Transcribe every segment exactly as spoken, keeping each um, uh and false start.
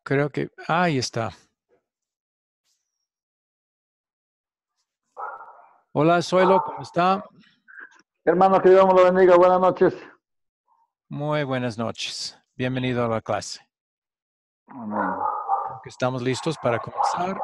Creo que ahí está. Hola, Zoilo, ¿cómo está? Hermano, que Dios me lo bendiga. Buenas noches. Muy buenas noches. Bienvenido a la clase. Amén. Estamos listos para comenzar.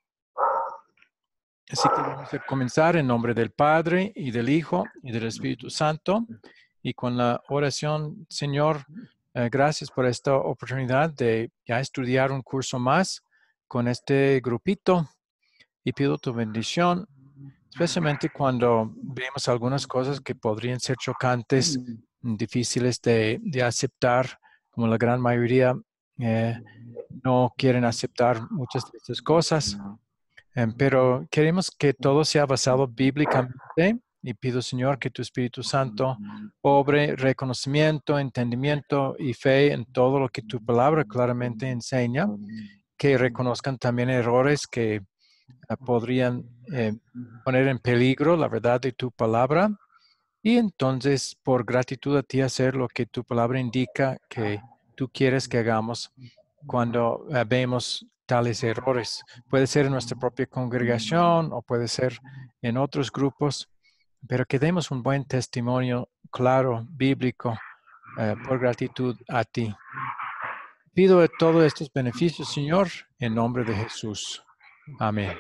Así que vamos a comenzar en nombre del Padre y del Hijo y del Espíritu Santo. Y con la oración, Señor, eh, gracias por esta oportunidad de ya estudiar un curso más con este grupito. Y pido tu bendición, especialmente cuando vemos algunas cosas que podrían ser chocantes, difíciles de, de aceptar, como la gran mayoría eh, no quieren aceptar muchas de estas cosas. Eh, pero queremos que todo sea basado bíblicamente y pido, Señor, que tu Espíritu Santo obre reconocimiento, entendimiento y fe en todo lo que tu palabra claramente enseña, que reconozcan también errores que uh, podrían eh, poner en peligro la verdad de tu palabra y entonces por gratitud a ti hacer lo que tu palabra indica que tú quieres que hagamos cuando uh, vemos tales errores. Puede ser en nuestra propia congregación o puede ser en otros grupos, pero que demos un buen testimonio claro, bíblico, uh, por gratitud a ti. Pido de todos estos beneficios, Señor, en nombre de Jesús. Amén.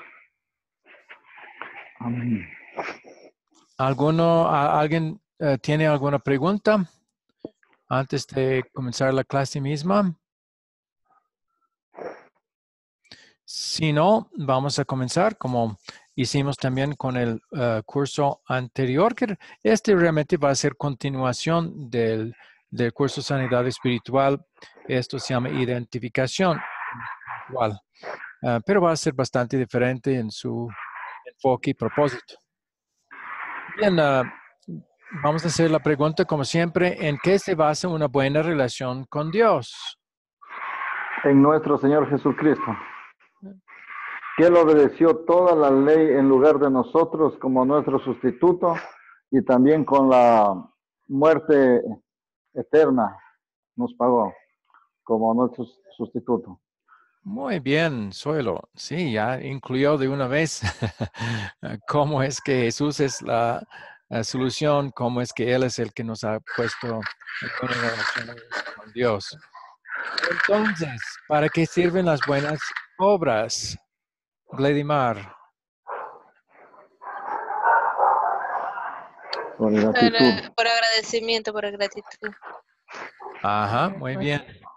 Amén. ¿Alguno, a- ¿Alguien uh, tiene alguna pregunta antes de comenzar la clase misma? Si no, vamos a comenzar como hicimos también con el uh, curso anterior, que este realmente va a ser continuación del, del curso Sanidad Espiritual. Esto se llama Identificación Espiritual, uh, pero va a ser bastante diferente en su enfoque y propósito. Bien, uh, vamos a hacer la pregunta como siempre, ¿en qué se basa una buena relación con Dios? En nuestro Señor Jesucristo, que Él obedeció toda la ley en lugar de nosotros como nuestro sustituto y también con la muerte eterna nos pagó como nuestro sustituto. Muy bien, Suelo. Sí, ya incluyó de una vez cómo es que Jesús es la, la solución, cómo es que Él es el que nos ha puesto en buena relación con Dios. Entonces, ¿para qué sirven las buenas obras, Gledimar? Con gratitud. Para, por agradecimiento, por gratitud. Ajá, muy bien.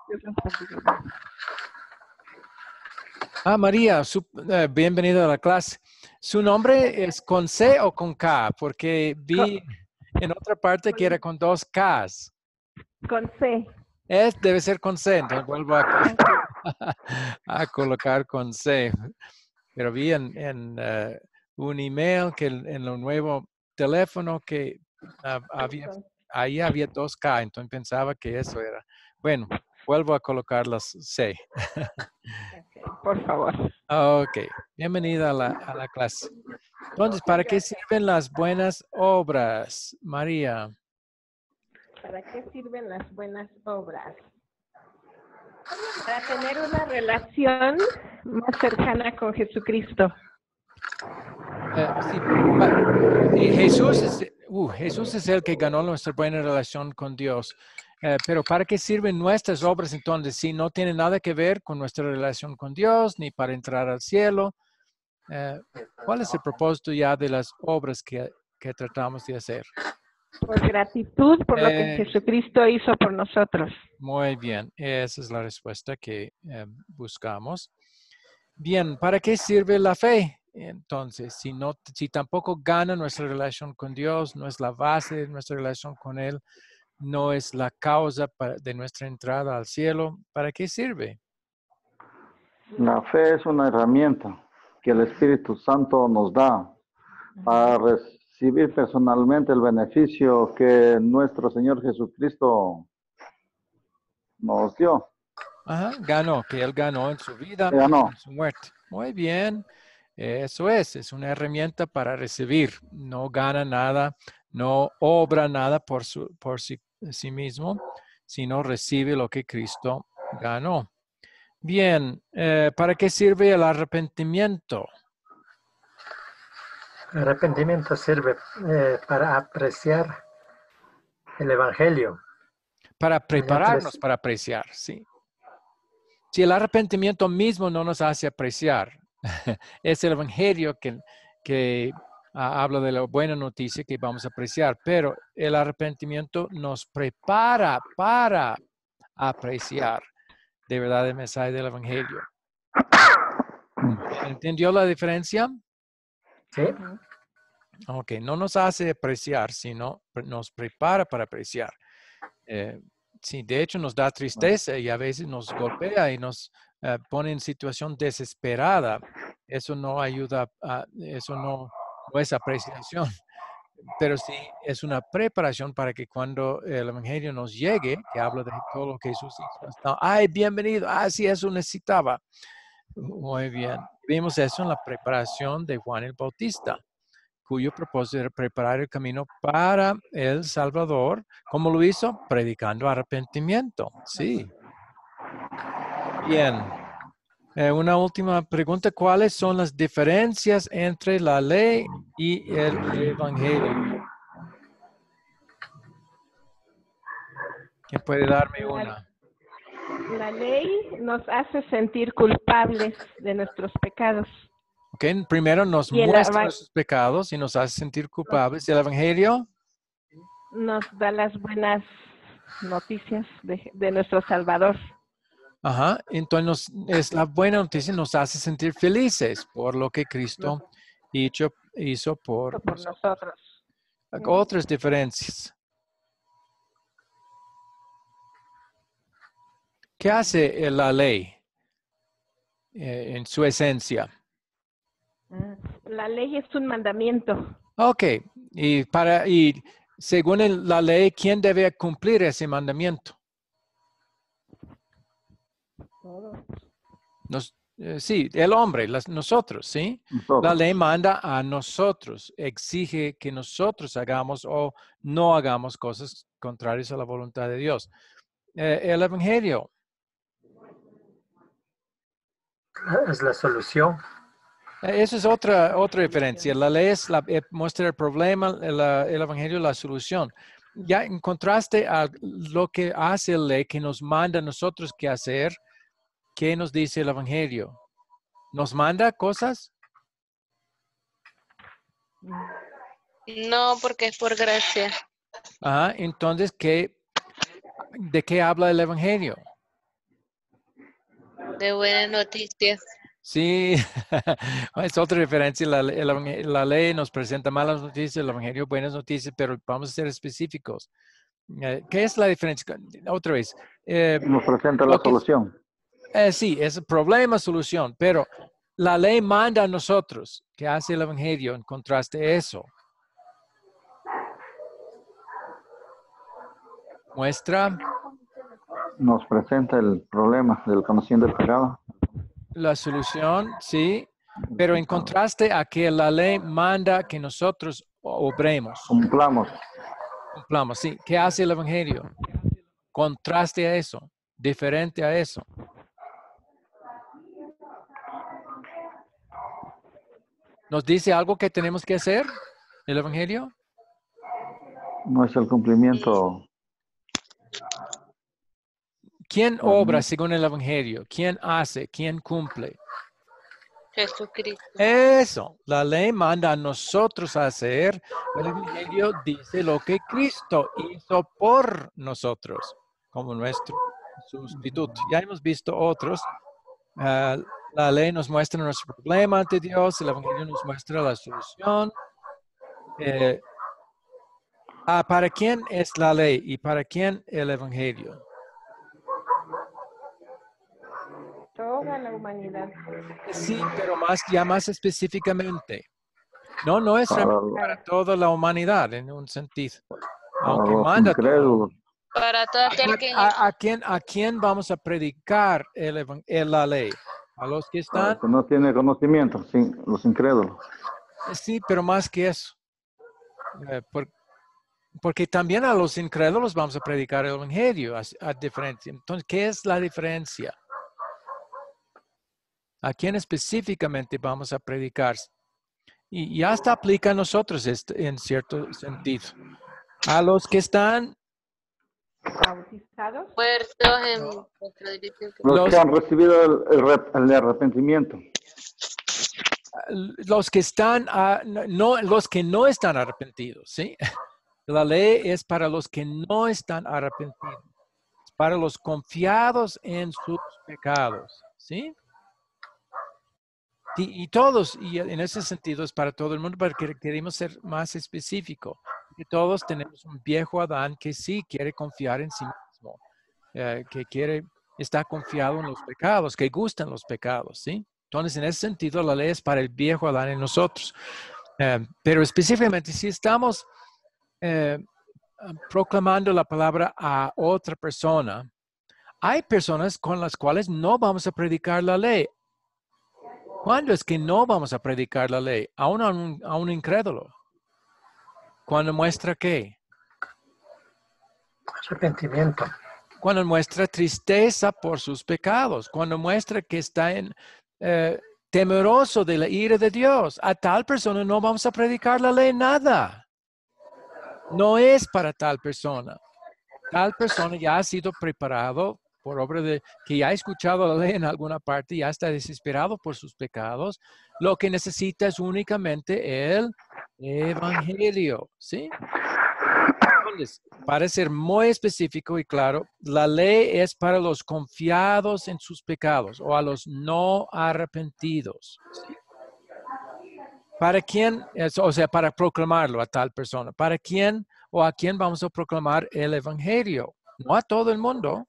Ah, María, su- eh, bienvenida a la clase. ¿Su nombre es con C o con K? Porque vi en otra parte que era con dos Ks. Con C. Es, debe ser con C, entonces vuelvo a, a colocar con C. Pero vi en, en eh, un email que el- en lo nuevo teléfono que ah, había, ahí había dos K, entonces pensaba que eso era. Bueno, vuelvo a colocar las C. Okay, por favor. Ok, bienvenida a la, a la clase. Entonces, ¿para qué sirven las buenas obras, María? ¿Para qué sirven las buenas obras? Para tener una relación más cercana con Jesucristo. Eh, sí, pa- eh, Jesús es, uh, Jesús es el que ganó nuestra buena relación con Dios. Eh, pero ¿para qué sirven nuestras obras entonces si no tienen nada que ver con nuestra relación con Dios ni para entrar al cielo? Eh, ¿Cuál es el propósito ya de las obras que, que tratamos de hacer? Por gratitud por lo que Eh, Jesucristo hizo por nosotros. Muy bien, esa es la respuesta que eh, buscamos. Bien, ¿para qué sirve la fe? Entonces, si, no, si tampoco gana nuestra relación con Dios, no es la base de nuestra relación con Él, no es la causa para- de nuestra entrada al cielo, ¿para qué sirve? La fe es una herramienta que el Espíritu Santo nos da para recibir personalmente el beneficio que nuestro Señor Jesucristo nos dio. Ajá, ganó, que Él ganó en su vida y Ganó. en su muerte. Muy bien, eso es, es una herramienta para recibir. No gana nada, no obra nada por, su, por sí, sí mismo, sino recibe lo que Cristo ganó. Bien, eh, ¿para qué sirve el arrepentimiento? El arrepentimiento sirve eh, para apreciar el Evangelio. Para Para prepararnos apreci- para apreciar, sí. Si el arrepentimiento mismo no nos hace apreciar, es el Evangelio que, que ah, habla de la buena noticia que vamos a apreciar, pero el arrepentimiento nos prepara para apreciar de verdad el mensaje del Evangelio. ¿Entendió la diferencia? ¿Sí? Ok, no nos hace apreciar, sino nos prepara para apreciar. Eh, sí, de hecho nos da tristeza y a veces nos golpea y nos eh, pone en situación desesperada. Eso no ayuda, a, eso no, no es apreciación, pero sí es una preparación para que cuando el Evangelio nos llegue, que habla de todo lo que Jesús hizo, está, ay, bienvenido, ah, sí, eso necesitaba. Muy bien. Vimos eso en la preparación de Juan el Bautista, cuyo propósito era preparar el camino para el Salvador. ¿Cómo lo hizo? Predicando arrepentimiento. Sí. Bien. Eh, una última pregunta. ¿Cuáles son las diferencias entre la ley y el Evangelio? ¿Quién puede darme La, una? la ley nos hace sentir culpables de nuestros pecados. Ok, primero nos Y el muestra eva- nuestros pecados y nos hace sentir culpables. ¿Y el Evangelio? nos da las buenas noticias de, de nuestro Salvador. Ajá, entonces nos- es la buena noticia, nos hace sentir felices por lo que Nos Cristo hizo, hizo por hizo por nosotros. nosotros. Otras diferencias. ¿Qué hace eh, la ley eh, en su esencia? La ley es un mandamiento. Ok, y, para, y según el- la ley, ¿quién debe cumplir ese mandamiento? Nos, eh, sí, el hombre, las- nosotros, ¿sí? La Nosotros. ley manda a nosotros, exige que nosotros hagamos o no hagamos cosas contrarias a la voluntad de Dios. Eh, el Evangelio, Es la solución. eh, eso es otra, otra diferencia. La ley es la, eh, muestra el problema, el, ah, el Evangelio la solución. Ya en contraste a lo que hace la ley, que nos manda a nosotros qué hacer, ¿qué nos dice el Evangelio? ¿Nos manda cosas? No, porque es por gracia. Ajá, entonces, ¿qué, ¿de qué habla el Evangelio? De buenas noticias. Sí, es otra diferencia. La, el evangel- la ley nos presenta malas noticias, el Evangelio buenas noticias, pero vamos a ser específicos. Eh, ¿Qué es la diferencia? Otra vez, eh, Nos presenta la lo que, solución. eh, sí, es problema, solución, pero la ley manda a nosotros. ¿Qué hace el Evangelio en contraste a eso? Muestra Nos presenta el problema del conociendo el pecado. la solución, sí, pero en contraste a que la ley manda que nosotros obremos, Cumplamos. cumplamos, sí. ¿Qué hace el Evangelio? Contraste a eso, diferente a eso. ¿Nos dice algo que tenemos que hacer el Evangelio? No es el cumplimiento. ¿Quién obra según el Evangelio? ¿Quién hace? ¿Quién cumple? Jesucristo. Eso, la ley manda a nosotros a hacer. El Evangelio dice lo que Cristo hizo por nosotros, como nuestro sustituto. Ya hemos visto otros. Uh, la ley nos muestra nuestro problema ante Dios, el Evangelio nos muestra la solución. Eh, ah, ¿para quién es la ley y para quién el Evangelio? Toda la humanidad. Sí, pero más, ya más específicamente. No, no es Para, realmente para toda la humanidad en un sentido. para Aunque los manda a todo el incrédulos. mundo. Para todo aquel que ¿A, a, a quién, ¿A quién vamos a predicar el, evan- el- la ley? ¿A los que Para están? el que no tiene conocimiento, sí, los incrédulos. Sí, pero más que eso. Eh, por- porque también a los incrédulos vamos a predicar el Evangelio, a, a diferencia. Entonces, ¿qué es la diferencia? ¿A quién específicamente vamos a predicar? Y, y hasta aplica a nosotros este, en cierto sentido. A los que están, bautizados, Muertos en nuestra dirección. Los, Los- que han recibido el, el rep- el arrepentimiento. los que están, ah, no, los que no están arrepentidos, ¿sí? La ley es para los que no están arrepentidos, para los confiados en sus pecados, ¿sí? Y, y todos, y en ese sentido es para todo el mundo, porque queremos ser más específico. Que todos tenemos un viejo Adán que sí quiere confiar en sí mismo, eh, que quiere, está confiado en los pecados, que gustan los pecados, ¿sí? Entonces, en ese sentido, la ley es para el viejo Adán en nosotros. Eh, pero específicamente, si estamos eh, proclamando la palabra a otra persona, hay personas con las cuales no vamos a predicar la ley. ¿Cuándo es que no vamos a predicar la ley? A un, a un, a un incrédulo. ¿Cuándo muestra qué? Arrepentimiento. Cuando muestra tristeza por sus pecados. Cuando muestra que está en, eh, temeroso de la ira de Dios. A tal persona no vamos a predicar la ley nada. No es para tal persona. Tal persona ya ha sido preparado por obra de que ya ha escuchado la ley en alguna parte, ya está desesperado por sus pecados. Lo que necesita es únicamente el evangelio, ¿sí? Entonces, para ser muy específico y claro, la ley es para los confiados en sus pecados o a los no arrepentidos, ¿sí? ¿Para quién? Es, o sea, para proclamarlo a tal persona. ¿Para quién o a quién vamos a proclamar el evangelio? No a todo el mundo.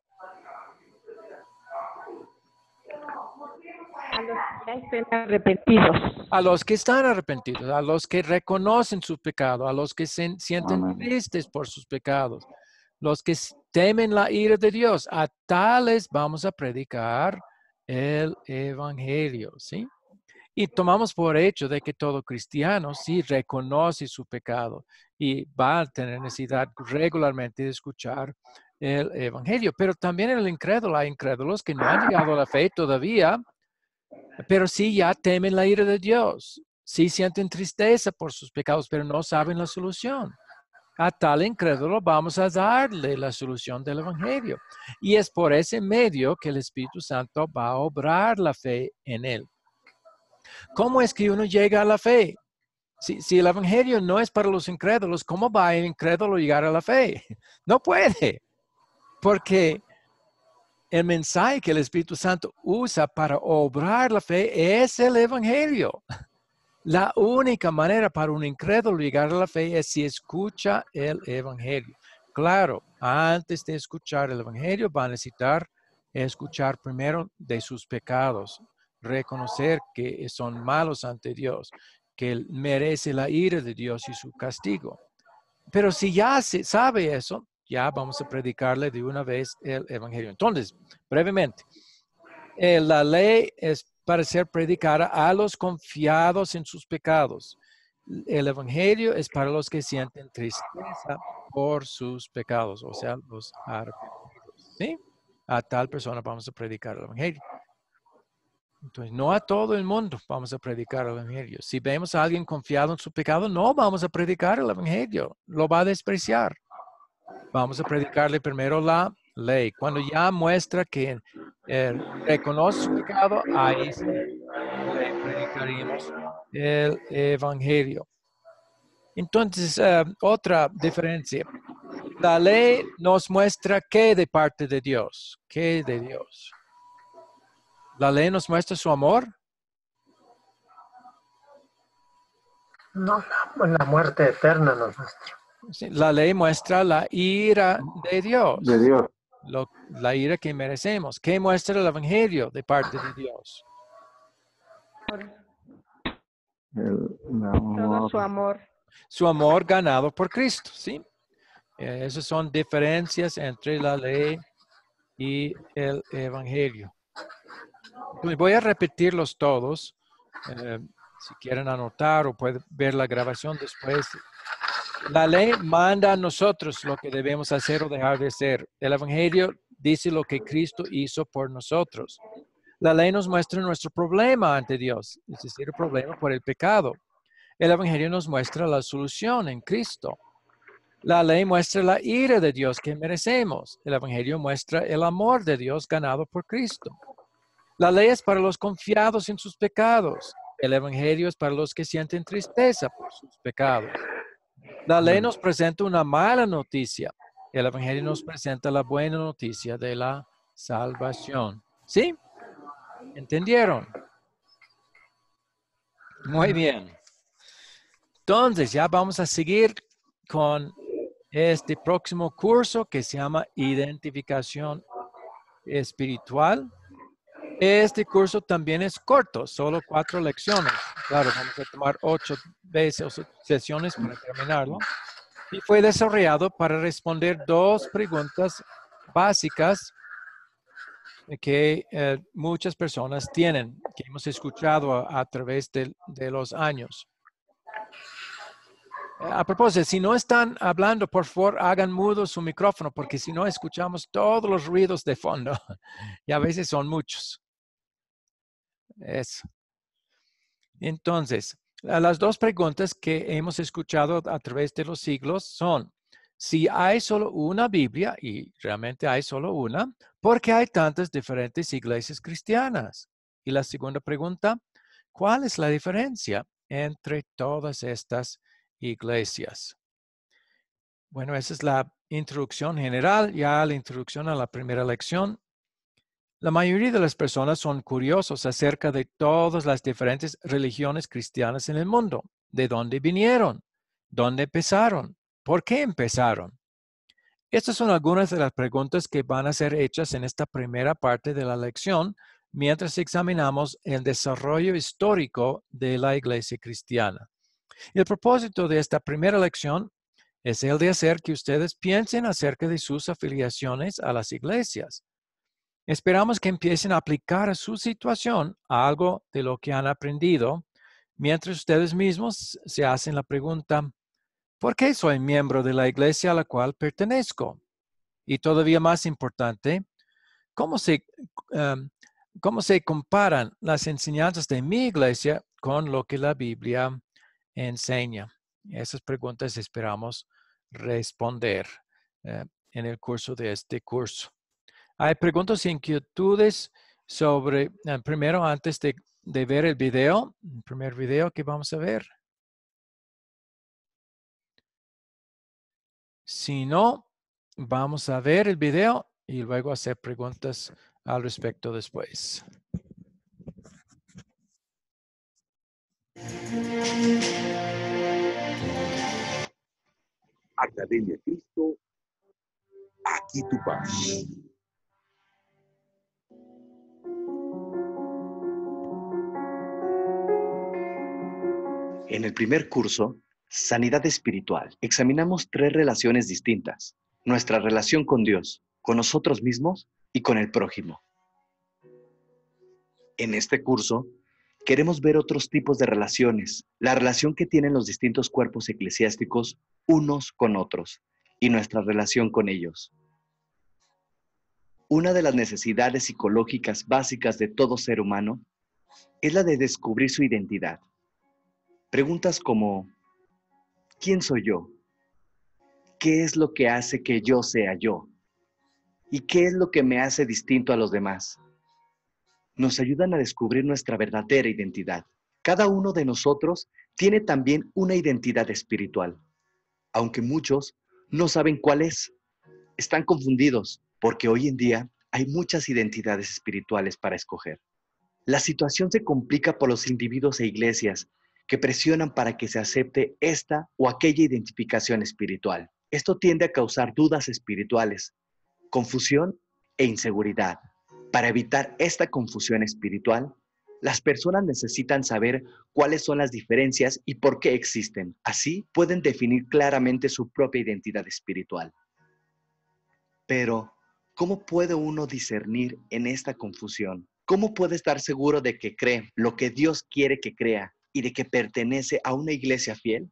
a los que ya estén arrepentidos. A los que están arrepentidos, a los que reconocen su pecado, a los que se sienten Amén. tristes por sus pecados, los que temen la ira de Dios, a tales vamos a predicar el evangelio, ¿sí? Y tomamos por hecho de que todo cristiano sí reconoce su pecado y va a tener necesidad regularmente de escuchar el evangelio. Pero también en el incrédulo hay incrédulos que no han llegado a la fe todavía, pero sí ya temen la ira de Dios. Sí sienten tristeza por sus pecados, pero no saben la solución. A tal incrédulo vamos a darle la solución del evangelio. Y es por ese medio que el Espíritu Santo va a obrar la fe en él. ¿Cómo es que uno llega a la fe? Si, si el evangelio no es para los incrédulos, ¿cómo va el incrédulo a llegar a la fe? No puede, porque el mensaje que el Espíritu Santo usa para obrar la fe es el evangelio. La única manera para un incrédulo llegar a la fe es si escucha el evangelio. Claro, antes de escuchar el evangelio va a necesitar escuchar primero de sus pecados, reconocer que son malos ante Dios, que él merece la ira de Dios y su castigo. Pero si ya se sabe eso, ya vamos a predicarle de una vez el evangelio. Entonces, brevemente, eh, la ley es para ser predicada a los confiados en sus pecados. El evangelio es para los que sienten tristeza por sus pecados, o sea, los arrepentidos, ¿sí? A tal persona vamos a predicar el evangelio. Entonces, no a todo el mundo vamos a predicar el evangelio. Si vemos a alguien confiado en su pecado, no vamos a predicar el evangelio. Lo va a despreciar. Vamos a predicarle primero la ley. Cuando ya muestra que eh, reconoce su pecado, ahí sí le predicaremos el evangelio. Entonces, uh, otra diferencia. La ley nos muestra qué de parte de Dios. ¿Qué de Dios? ¿La ley nos muestra su amor? No, la, la muerte eterna nos muestra. Sí, la ley muestra la ira de Dios. De Dios. Lo, la ira que merecemos. ¿Qué muestra el evangelio de parte de Dios? El, la- Todo su amor. Su amor ganado por Cristo, ¿sí? Eh, esas son diferencias entre la ley y el evangelio. Entonces, voy a repetirlos todos. Eh, si quieren anotar o pueden ver la grabación después. La ley manda a nosotros lo que debemos hacer o dejar de hacer. El evangelio dice lo que Cristo hizo por nosotros. La ley nos muestra nuestro problema ante Dios, es decir, el problema por el pecado. El Evangelio nos muestra la solución en Cristo. La ley muestra la ira de Dios que merecemos. El Evangelio muestra el amor de Dios ganado por Cristo. La ley es para los confiados en sus pecados. El Evangelio es para los que sienten tristeza por sus pecados. La ley nos presenta una mala noticia. El Evangelio nos presenta la buena noticia de la salvación. ¿Sí? ¿Entendieron? Muy bien. Entonces, ya vamos a seguir con este próximo curso que se llama Identificación Espiritual. Este curso también es corto, solo cuatro lecciones. Claro, vamos a tomar ocho veces o sesiones para terminarlo. Y fue desarrollado para responder dos preguntas básicas que eh, muchas personas tienen, que hemos escuchado a, a través de, de los años. A propósito, si no están hablando, por favor, hagan mudo su micrófono, porque si no escuchamos todos los ruidos de fondo, y a veces son muchos. Eso. Entonces, las dos preguntas que hemos escuchado a través de los siglos son, si hay solo una Biblia, y realmente hay solo una, ¿por qué hay tantas diferentes iglesias cristianas? Y la segunda pregunta, ¿cuál es la diferencia entre todas estas iglesias? Bueno, esa es la introducción general, ya la introducción a la primera lección. La mayoría de las personas son curiosos acerca de todas las diferentes religiones cristianas en el mundo. ¿De dónde vinieron? ¿Dónde empezaron? ¿Por qué empezaron? Estas son algunas de las preguntas que van a ser hechas en esta primera parte de la lección mientras examinamos el desarrollo histórico de la iglesia cristiana. El propósito de esta primera lección es el de hacer que ustedes piensen acerca de sus afiliaciones a las iglesias. Esperamos que empiecen a aplicar a su situación algo de lo que han aprendido, mientras ustedes mismos se hacen la pregunta, ¿por qué soy miembro de la iglesia a la cual pertenezco? Y todavía más importante, ¿cómo se, um, cómo se comparan las enseñanzas de mi iglesia con lo que la Biblia enseña? Esas preguntas esperamos responder uh, en el curso de este curso. Hay preguntas e inquietudes sobre, uh, primero antes de, de ver el video, el primer video que vamos a ver. Si no, vamos a ver el video y luego hacer preguntas al respecto después. Academia Cristo, aquí tu paz. En el primer curso, Sanidad Espiritual, examinamos tres relaciones distintas. Nuestra relación con Dios, con nosotros mismos y con el prójimo. En este curso, queremos ver otros tipos de relaciones, la relación que tienen los distintos cuerpos eclesiásticos unos con otros y nuestra relación con ellos. Una de las necesidades psicológicas básicas de todo ser humano es la de descubrir su identidad. Preguntas como, ¿quién soy yo? ¿Qué es lo que hace que yo sea yo? ¿Y qué es lo que me hace distinto a los demás? Nos ayudan a descubrir nuestra verdadera identidad. Cada uno de nosotros tiene también una identidad espiritual, aunque muchos no saben cuál es. Están confundidos porque hoy en día hay muchas identidades espirituales para escoger. La situación se complica por los individuos e iglesias que presionan para que se acepte esta o aquella identificación espiritual. Esto tiende a causar dudas espirituales, confusión e inseguridad. Para evitar esta confusión espiritual, las personas necesitan saber cuáles son las diferencias y por qué existen. Así pueden definir claramente su propia identidad espiritual. Pero, ¿cómo puede uno discernir en esta confusión? ¿Cómo puede estar seguro de que cree lo que Dios quiere que crea y de que pertenece a una iglesia fiel?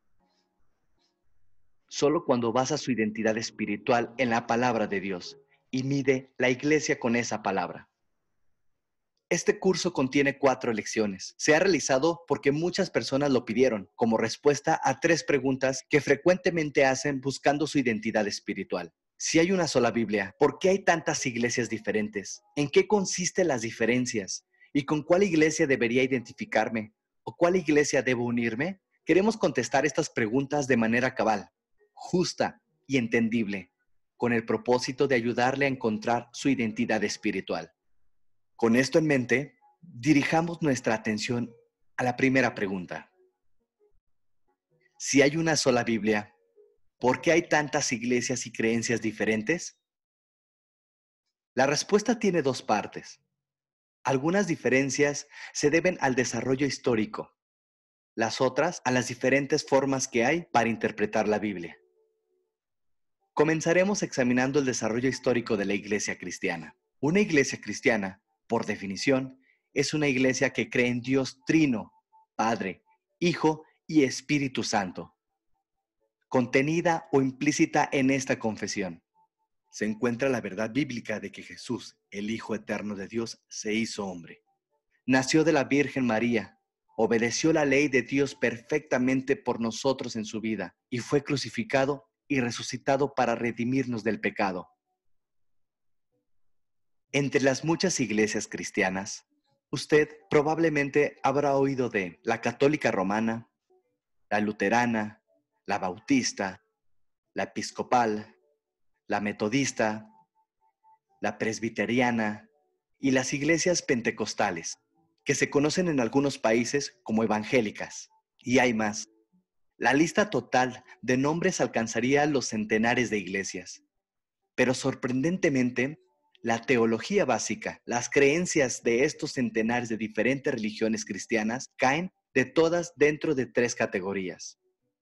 Solo cuando basa su identidad espiritual en la palabra de Dios y mide la iglesia con esa palabra. Este curso contiene cuatro lecciones. Se ha realizado porque muchas personas lo pidieron como respuesta a tres preguntas que frecuentemente hacen buscando su identidad espiritual. Si hay una sola Biblia, ¿por qué hay tantas iglesias diferentes? ¿En qué consisten las diferencias? ¿Y con cuál iglesia debería identificarme? ¿O cuál iglesia debo unirme? Queremos contestar estas preguntas de manera cabal, justa y entendible, con el propósito de ayudarle a encontrar su identidad espiritual. Con esto en mente, dirijamos nuestra atención a la primera pregunta. Si hay una sola Biblia, ¿por qué hay tantas iglesias y creencias diferentes? La respuesta tiene dos partes. Algunas diferencias se deben al desarrollo histórico, las otras a las diferentes formas que hay para interpretar la Biblia. Comenzaremos examinando el desarrollo histórico de la iglesia cristiana. Una iglesia cristiana, por definición, es una iglesia que cree en Dios Trino, Padre, Hijo y Espíritu Santo. Contenida o implícita en esta confesión se encuentra la verdad bíblica de que Jesús, el Hijo eterno de Dios, se hizo hombre. Nació de la Virgen María, obedeció la ley de Dios perfectamente por nosotros en su vida y fue crucificado y resucitado para redimirnos del pecado. Entre las muchas iglesias cristianas, usted probablemente habrá oído de la católica romana, la luterana, la bautista, la episcopal, la metodista, la presbiteriana y las iglesias pentecostales, que se conocen en algunos países como evangélicas. Y hay más. La lista total de nombres alcanzaría los centenares de iglesias. Pero sorprendentemente, la teología básica, las creencias de estos centenares de diferentes religiones cristianas caen de todas dentro de tres categorías.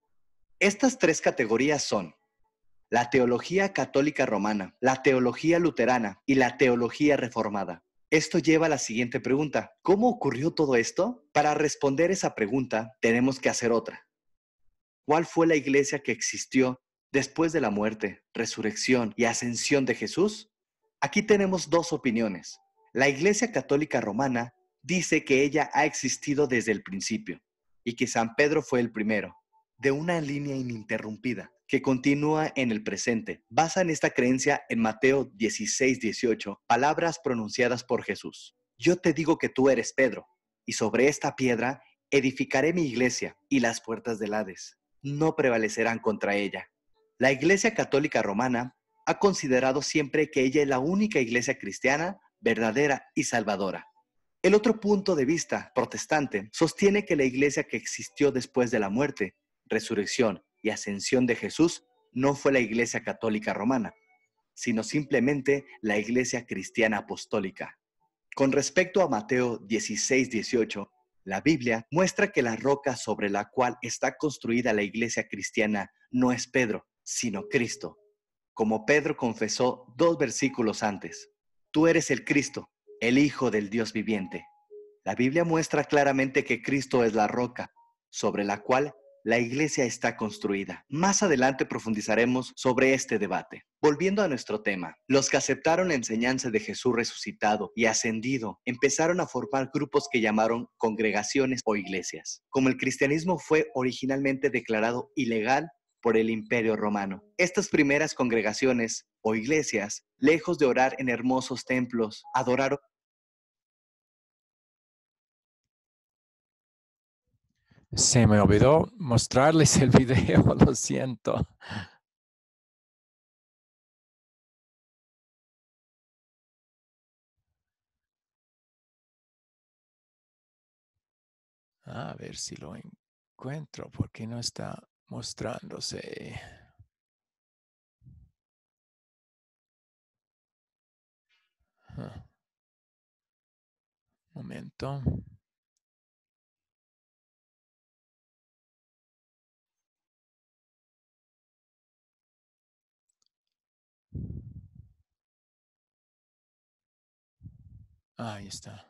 Estas tres categorías son la teología católica romana, la teología luterana y la teología reformada. Esto lleva a la siguiente pregunta. ¿Cómo ocurrió todo esto? Para responder esa pregunta, tenemos que hacer otra. ¿Cuál fue la iglesia que existió después de la muerte, resurrección y ascensión de Jesús? Aquí tenemos dos opiniones. La Iglesia Católica Romana dice que ella ha existido desde el principio y que San Pedro fue el primero, de una línea ininterrumpida que continúa en el presente. Basan esta creencia en Mateo dieciséis, dieciocho, palabras pronunciadas por Jesús. Yo te digo que tú eres Pedro, y sobre esta piedra edificaré mi iglesia, y las puertas del Hades no prevalecerán contra ella. La Iglesia Católica Romana ha considerado siempre que ella es la única iglesia cristiana, verdadera y salvadora. El otro punto de vista, protestante, sostiene que la iglesia que existió después de la muerte, resurrección y ascensión de Jesús no fue la Iglesia Católica Romana, sino simplemente la Iglesia Cristiana Apostólica. Con respecto a Mateo dieciséis, dieciocho, la Biblia muestra que la roca sobre la cual está construida la iglesia cristiana no es Pedro, sino Cristo. Como Pedro confesó dos versículos antes, tú eres el Cristo, el Hijo del Dios viviente. La Biblia muestra claramente que Cristo es la roca sobre la cual la iglesia está construida. Más adelante profundizaremos sobre este debate. Volviendo a nuestro tema, los que aceptaron la enseñanza de Jesús resucitado y ascendido empezaron a formar grupos que llamaron congregaciones o iglesias. Como el cristianismo fue originalmente declarado ilegal por el Imperio Romano, estas primeras congregaciones o iglesias, lejos de orar en hermosos templos, adoraron. Se me olvidó mostrarles el video, lo siento. A ver si lo encuentro, porque no está mostrándose. Huh. Momento. Ahí está.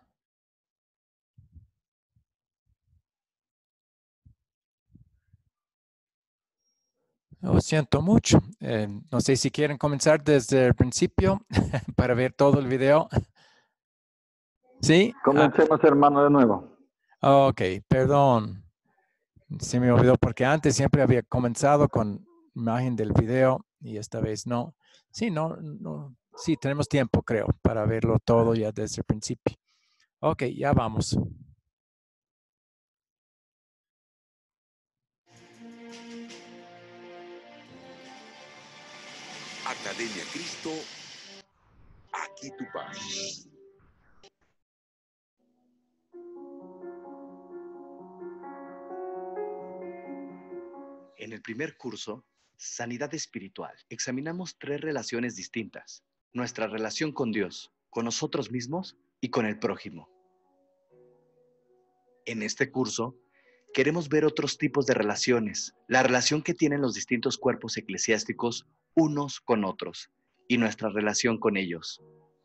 Lo siento mucho. Eh, no sé si quieren comenzar desde el principio para ver todo el video. Sí. Ah, Comencemos, hermano, de nuevo. ok, perdón. Se me olvidó porque antes siempre había comenzado con imagen del video y esta vez no. Sí, no, no. Sí, tenemos tiempo, creo, para verlo todo ya desde el principio. Ok, ya vamos. Academia Cristo, aquí tu paz. En el primer curso, Sanidad Espiritual, examinamos tres relaciones distintas. Nuestra relación con Dios, con nosotros mismos y con el prójimo. En este curso, queremos ver otros tipos de relaciones, la relación que tienen los distintos cuerpos eclesiásticos unos con otros y nuestra relación con ellos.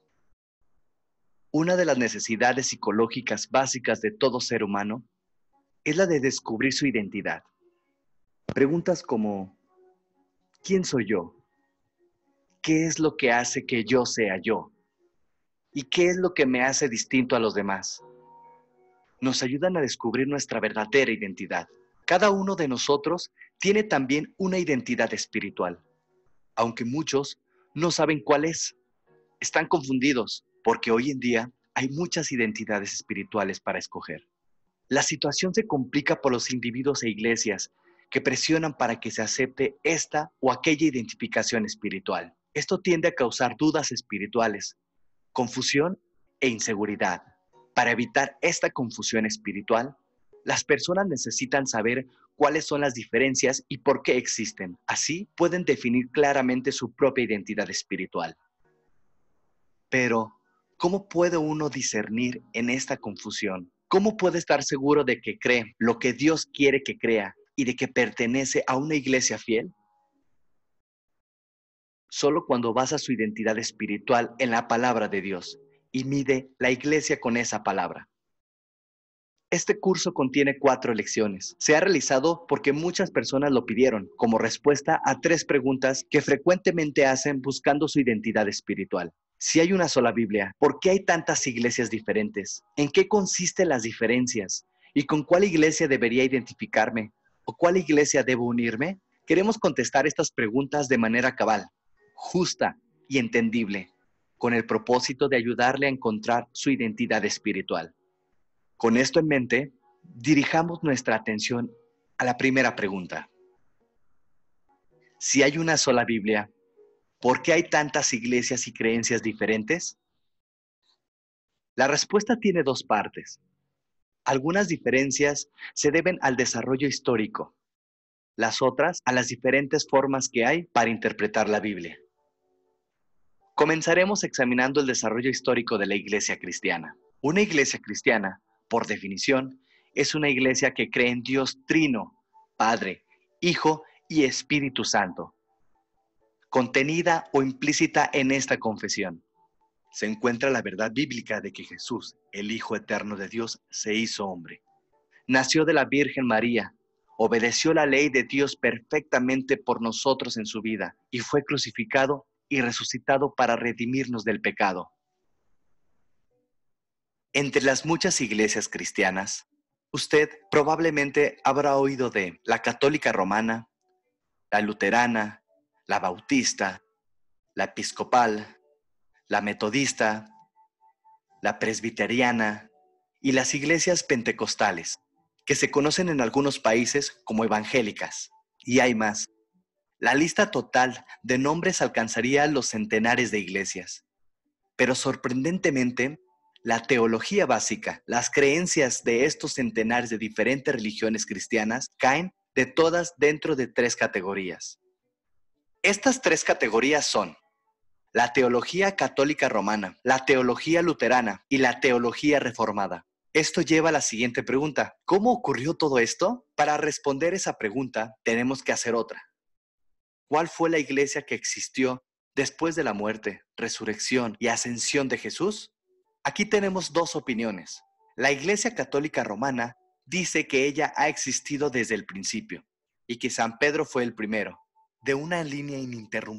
Una de las necesidades psicológicas básicas de todo ser humano es la de descubrir su identidad. Preguntas como, ¿quién soy yo? ¿Qué es lo que hace que yo sea yo? ¿Y qué es lo que me hace distinto a los demás? Nos ayudan a descubrir nuestra verdadera identidad. Cada uno de nosotros tiene también una identidad espiritual, aunque muchos no saben cuál es. Están confundidos porque hoy en día hay muchas identidades espirituales para escoger. La situación se complica por los individuos e iglesias que presionan para que se acepte esta o aquella identificación espiritual. Esto tiende a causar dudas espirituales, confusión e inseguridad. Para evitar esta confusión espiritual, las personas necesitan saber cuáles son las diferencias y por qué existen. Así pueden definir claramente su propia identidad espiritual. Pero, ¿cómo puede uno discernir en esta confusión? ¿Cómo puede estar seguro de que cree lo que Dios quiere que crea y de que pertenece a una iglesia fiel? Solo cuando basa su identidad espiritual en la palabra de Dios y mide la iglesia con esa palabra. Este curso contiene cuatro lecciones. Se ha realizado porque muchas personas lo pidieron como respuesta a tres preguntas que frecuentemente hacen buscando su identidad espiritual. Si hay una sola Biblia, ¿por qué hay tantas iglesias diferentes? ¿En qué consisten las diferencias? ¿Y con cuál iglesia debería identificarme? ¿O cuál iglesia debo unirme? Queremos contestar estas preguntas de manera cabal, justa y entendible, con el propósito de ayudarle a encontrar su identidad espiritual. Con esto en mente, dirijamos nuestra atención a la primera pregunta. Si hay una sola Biblia, ¿por qué hay tantas iglesias y creencias diferentes? La respuesta tiene dos partes. Algunas diferencias se deben al desarrollo histórico, las otras a las diferentes formas que hay para interpretar la Biblia. Comenzaremos examinando el desarrollo histórico de la iglesia cristiana. Una iglesia cristiana, por definición, es una iglesia que cree en Dios Trino, Padre, Hijo y Espíritu Santo. Contenida o implícita en esta confesión, se encuentra la verdad bíblica de que Jesús, el Hijo eterno de Dios, se hizo hombre. Nació de la Virgen María, obedeció la ley de Dios perfectamente por nosotros en su vida y fue crucificado y resucitado para redimirnos del pecado. Entre las muchas iglesias cristianas, usted probablemente habrá oído de la católica romana, la luterana, la bautista, la episcopal, la metodista, la presbiteriana y las iglesias pentecostales, que se conocen en algunos países como evangélicas. Y hay más. La lista total de nombres alcanzaría los centenares de iglesias. Pero sorprendentemente, la teología básica, las creencias de estos centenares de diferentes religiones cristianas, caen de todas dentro de tres categorías. Estas tres categorías son la teología católica romana, la teología luterana y la teología reformada. Esto lleva a la siguiente pregunta. ¿Cómo ocurrió todo esto? Para responder esa pregunta, tenemos que hacer otra. ¿Cuál fue la iglesia que existió después de la muerte, resurrección y ascensión de Jesús? Aquí tenemos dos opiniones. La Iglesia Católica Romana dice que ella ha existido desde el principio y que San Pedro fue el primero, de una línea ininterrumpida.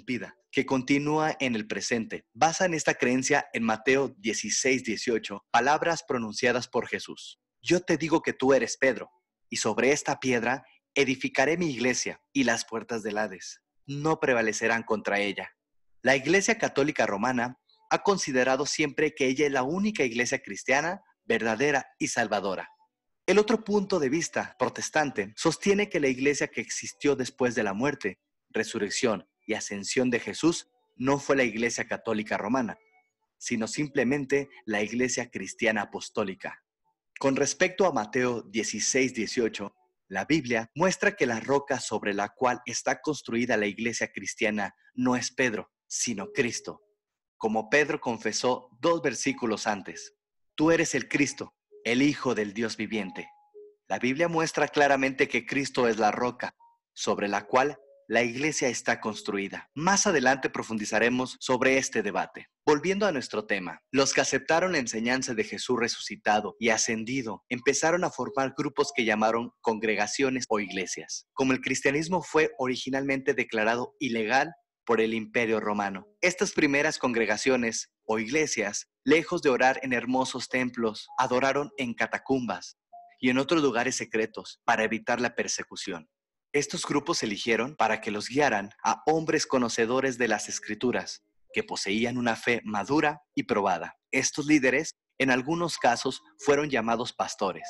que continúa en el presente. Basan esta creencia en Mateo dieciséis, dieciocho, palabras pronunciadas por Jesús. Yo te digo que tú eres Pedro, y sobre esta piedra edificaré mi iglesia, y las puertas del Hades no prevalecerán contra ella. La Iglesia Católica Romana ha considerado siempre que ella es la única iglesia cristiana, verdadera y salvadora. El otro punto de vista, protestante, sostiene que la iglesia que existió después de la muerte, resurrección y ascensión de Jesús no fue la Iglesia Católica Romana, sino simplemente la Iglesia Cristiana Apostólica. Con respecto a Mateo dieciséis, dieciocho, la Biblia muestra que la roca sobre la cual está construida la iglesia cristiana no es Pedro, sino Cristo. Como Pedro confesó dos versículos antes, tú eres el Cristo, el Hijo del Dios viviente. La Biblia muestra claramente que Cristo es la roca sobre la cual la iglesia está construida. Más adelante profundizaremos sobre este debate. Volviendo a nuestro tema, los que aceptaron la enseñanza de Jesús resucitado y ascendido empezaron a formar grupos que llamaron congregaciones o iglesias. Como el cristianismo fue originalmente declarado ilegal por el Imperio Romano, estas primeras congregaciones o iglesias, lejos de orar en hermosos templos, adoraron en catacumbas y en otros lugares secretos para evitar la persecución. Estos grupos se eligieron para que los guiaran a hombres conocedores de las Escrituras, que poseían una fe madura y probada. Estos líderes, en algunos casos, fueron llamados pastores.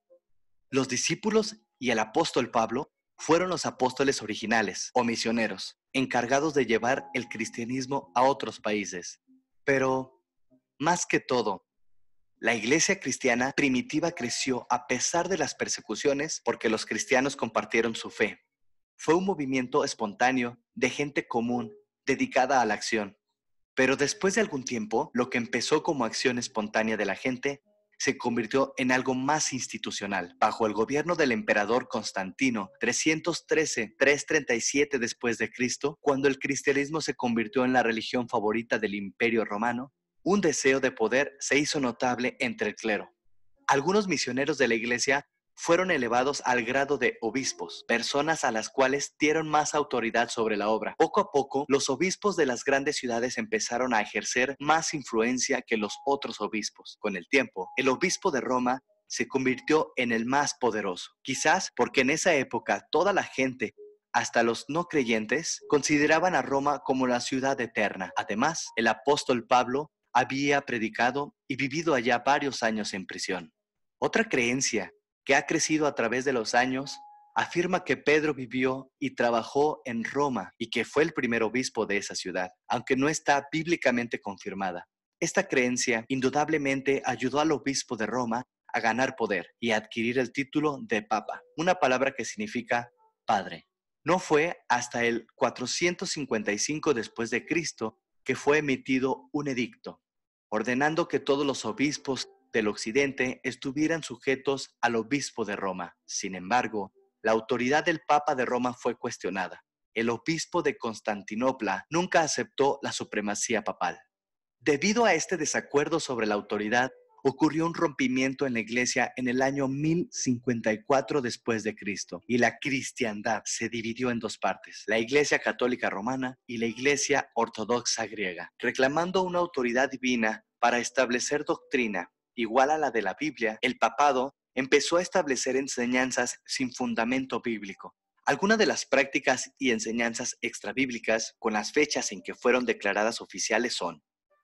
Los discípulos y el apóstol Pablo fueron los apóstoles originales o misioneros, encargados de llevar el cristianismo a otros países. Pero, más que todo, la iglesia cristiana primitiva creció a pesar de las persecuciones porque los cristianos compartieron su fe. Fue un movimiento espontáneo de gente común dedicada a la acción. Pero después de algún tiempo, lo que empezó como acción espontánea de la gente se convirtió en algo más institucional. Bajo el gobierno del emperador Constantino, trescientos trece a trescientos treinta y siete después de Cristo, cuando el cristianismo se convirtió en la religión favorita del Imperio Romano, un deseo de poder se hizo notable entre el clero. Algunos misioneros de la iglesia fueron elevados al grado de obispos, personas a las cuales dieron más autoridad sobre la obra. Poco a poco, los obispos de las grandes ciudades empezaron a ejercer más influencia que los otros obispos. Con el tiempo, el obispo de Roma se convirtió en el más poderoso, quizás porque en esa época toda la gente, hasta los no creyentes, consideraban a Roma como la ciudad eterna. Además, el apóstol Pablo había predicado y vivido allá varios años en prisión. Otra creencia que ha crecido a través de los años afirma que Pedro vivió y trabajó en Roma y que fue el primer obispo de esa ciudad, aunque no está bíblicamente confirmada. Esta creencia indudablemente ayudó al obispo de Roma a ganar poder y a adquirir el título de papa, una palabra que significa padre. No fue hasta el cuatrocientos cincuenta y cinco después de Cristo que fue emitido un edicto ordenando que todos los obispos del occidente estuvieran sujetos al obispo de Roma. Sin embargo, la autoridad del Papa de Roma fue cuestionada. El obispo de Constantinopla nunca aceptó la supremacía papal. Debido a este desacuerdo sobre la autoridad, ocurrió un rompimiento en la iglesia en el año mil cincuenta y cuatro después de Cristo, y la cristiandad se dividió en dos partes, la Iglesia Católica Romana y la Iglesia Ortodoxa griega, reclamando una autoridad divina para establecer doctrina igual a la de la Biblia. El papado empezó a establecer enseñanzas sin fundamento bíblico. Algunas de las prácticas y enseñanzas extrabíblicas con las fechas en que fueron declaradas oficiales son: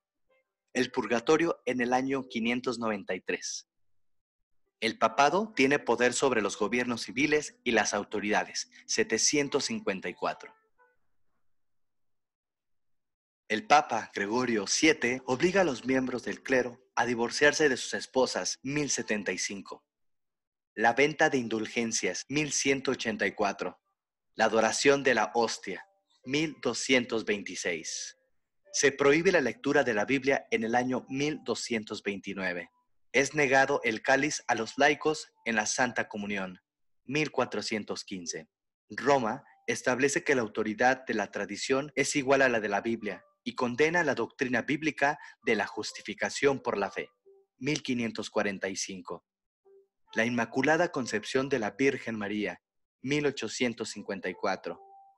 el purgatorio en el año quinientos noventa y tres. El papado tiene poder sobre los gobiernos civiles y las autoridades, setecientos cincuenta y cuatro. El Papa Gregorio séptimo obliga a los miembros del clero a divorciarse de sus esposas, mil setenta y cinco. La venta de indulgencias, mil ciento ochenta y cuatro. La adoración de la hostia, mil doscientos veintiséis. Se prohíbe la lectura de la Biblia en el año mil doscientos veintinueve. Es negado el cáliz a los laicos en la Santa Comunión, mil cuatrocientos quince. Roma establece que la autoridad de la tradición es igual a la de la Biblia y condena la doctrina bíblica de la justificación por la fe, mil quinientos cuarenta y cinco. La Inmaculada Concepción de la Virgen María, mil ochocientos cincuenta y cuatro.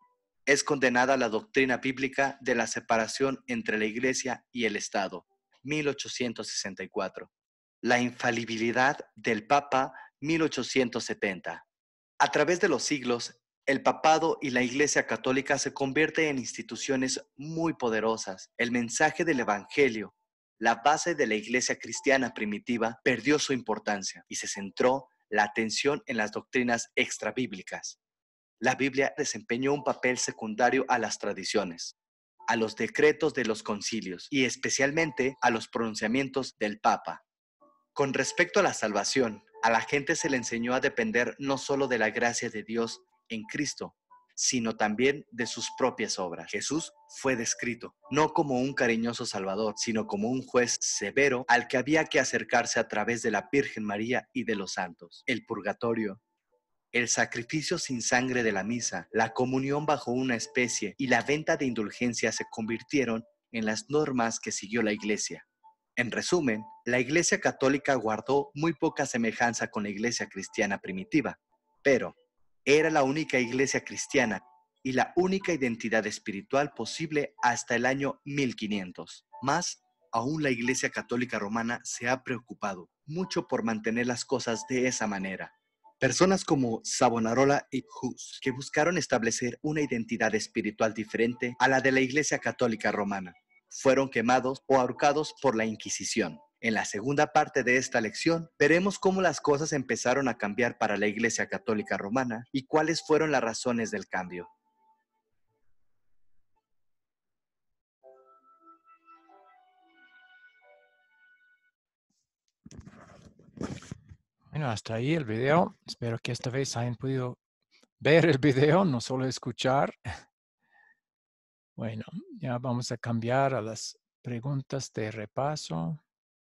Es condenada la doctrina bíblica de la separación entre la Iglesia y el Estado, mil ochocientos sesenta y cuatro. La infalibilidad del Papa, mil ochocientos setenta. A través de los siglos, el papado y la Iglesia Católica se convierten en instituciones muy poderosas. El mensaje del Evangelio, la base de la Iglesia cristiana primitiva, perdió su importancia y se centró la atención en las doctrinas extrabíblicas. La Biblia desempeñó un papel secundario a las tradiciones, a los decretos de los concilios y especialmente a los pronunciamientos del Papa. Con respecto a la salvación, a la gente se le enseñó a depender no solo de la gracia de Dios en Cristo, sino también de sus propias obras. Jesús fue descrito no como un cariñoso Salvador, sino como un juez severo al que había que acercarse a través de la Virgen María y de los santos. El purgatorio, el sacrificio sin sangre de la misa, la comunión bajo una especie y la venta de indulgencias se convirtieron en las normas que siguió la Iglesia. En resumen, la Iglesia Católica guardó muy poca semejanza con la Iglesia cristiana primitiva, pero era la única Iglesia cristiana y la única identidad espiritual posible hasta el año mil quinientos. Más aún, la Iglesia Católica Romana se ha preocupado mucho por mantener las cosas de esa manera. Personas como Savonarola y Hus, que buscaron establecer una identidad espiritual diferente a la de la Iglesia Católica Romana, fueron quemados o ahorcados por la Inquisición. En la segunda parte de esta lección, veremos cómo las cosas empezaron a cambiar para la Iglesia Católica Romana y cuáles fueron las razones del cambio. Bueno, hasta ahí el video. Espero que esta vez hayan podido ver el video, no solo escuchar. Bueno, ya vamos a cambiar a las preguntas de repaso.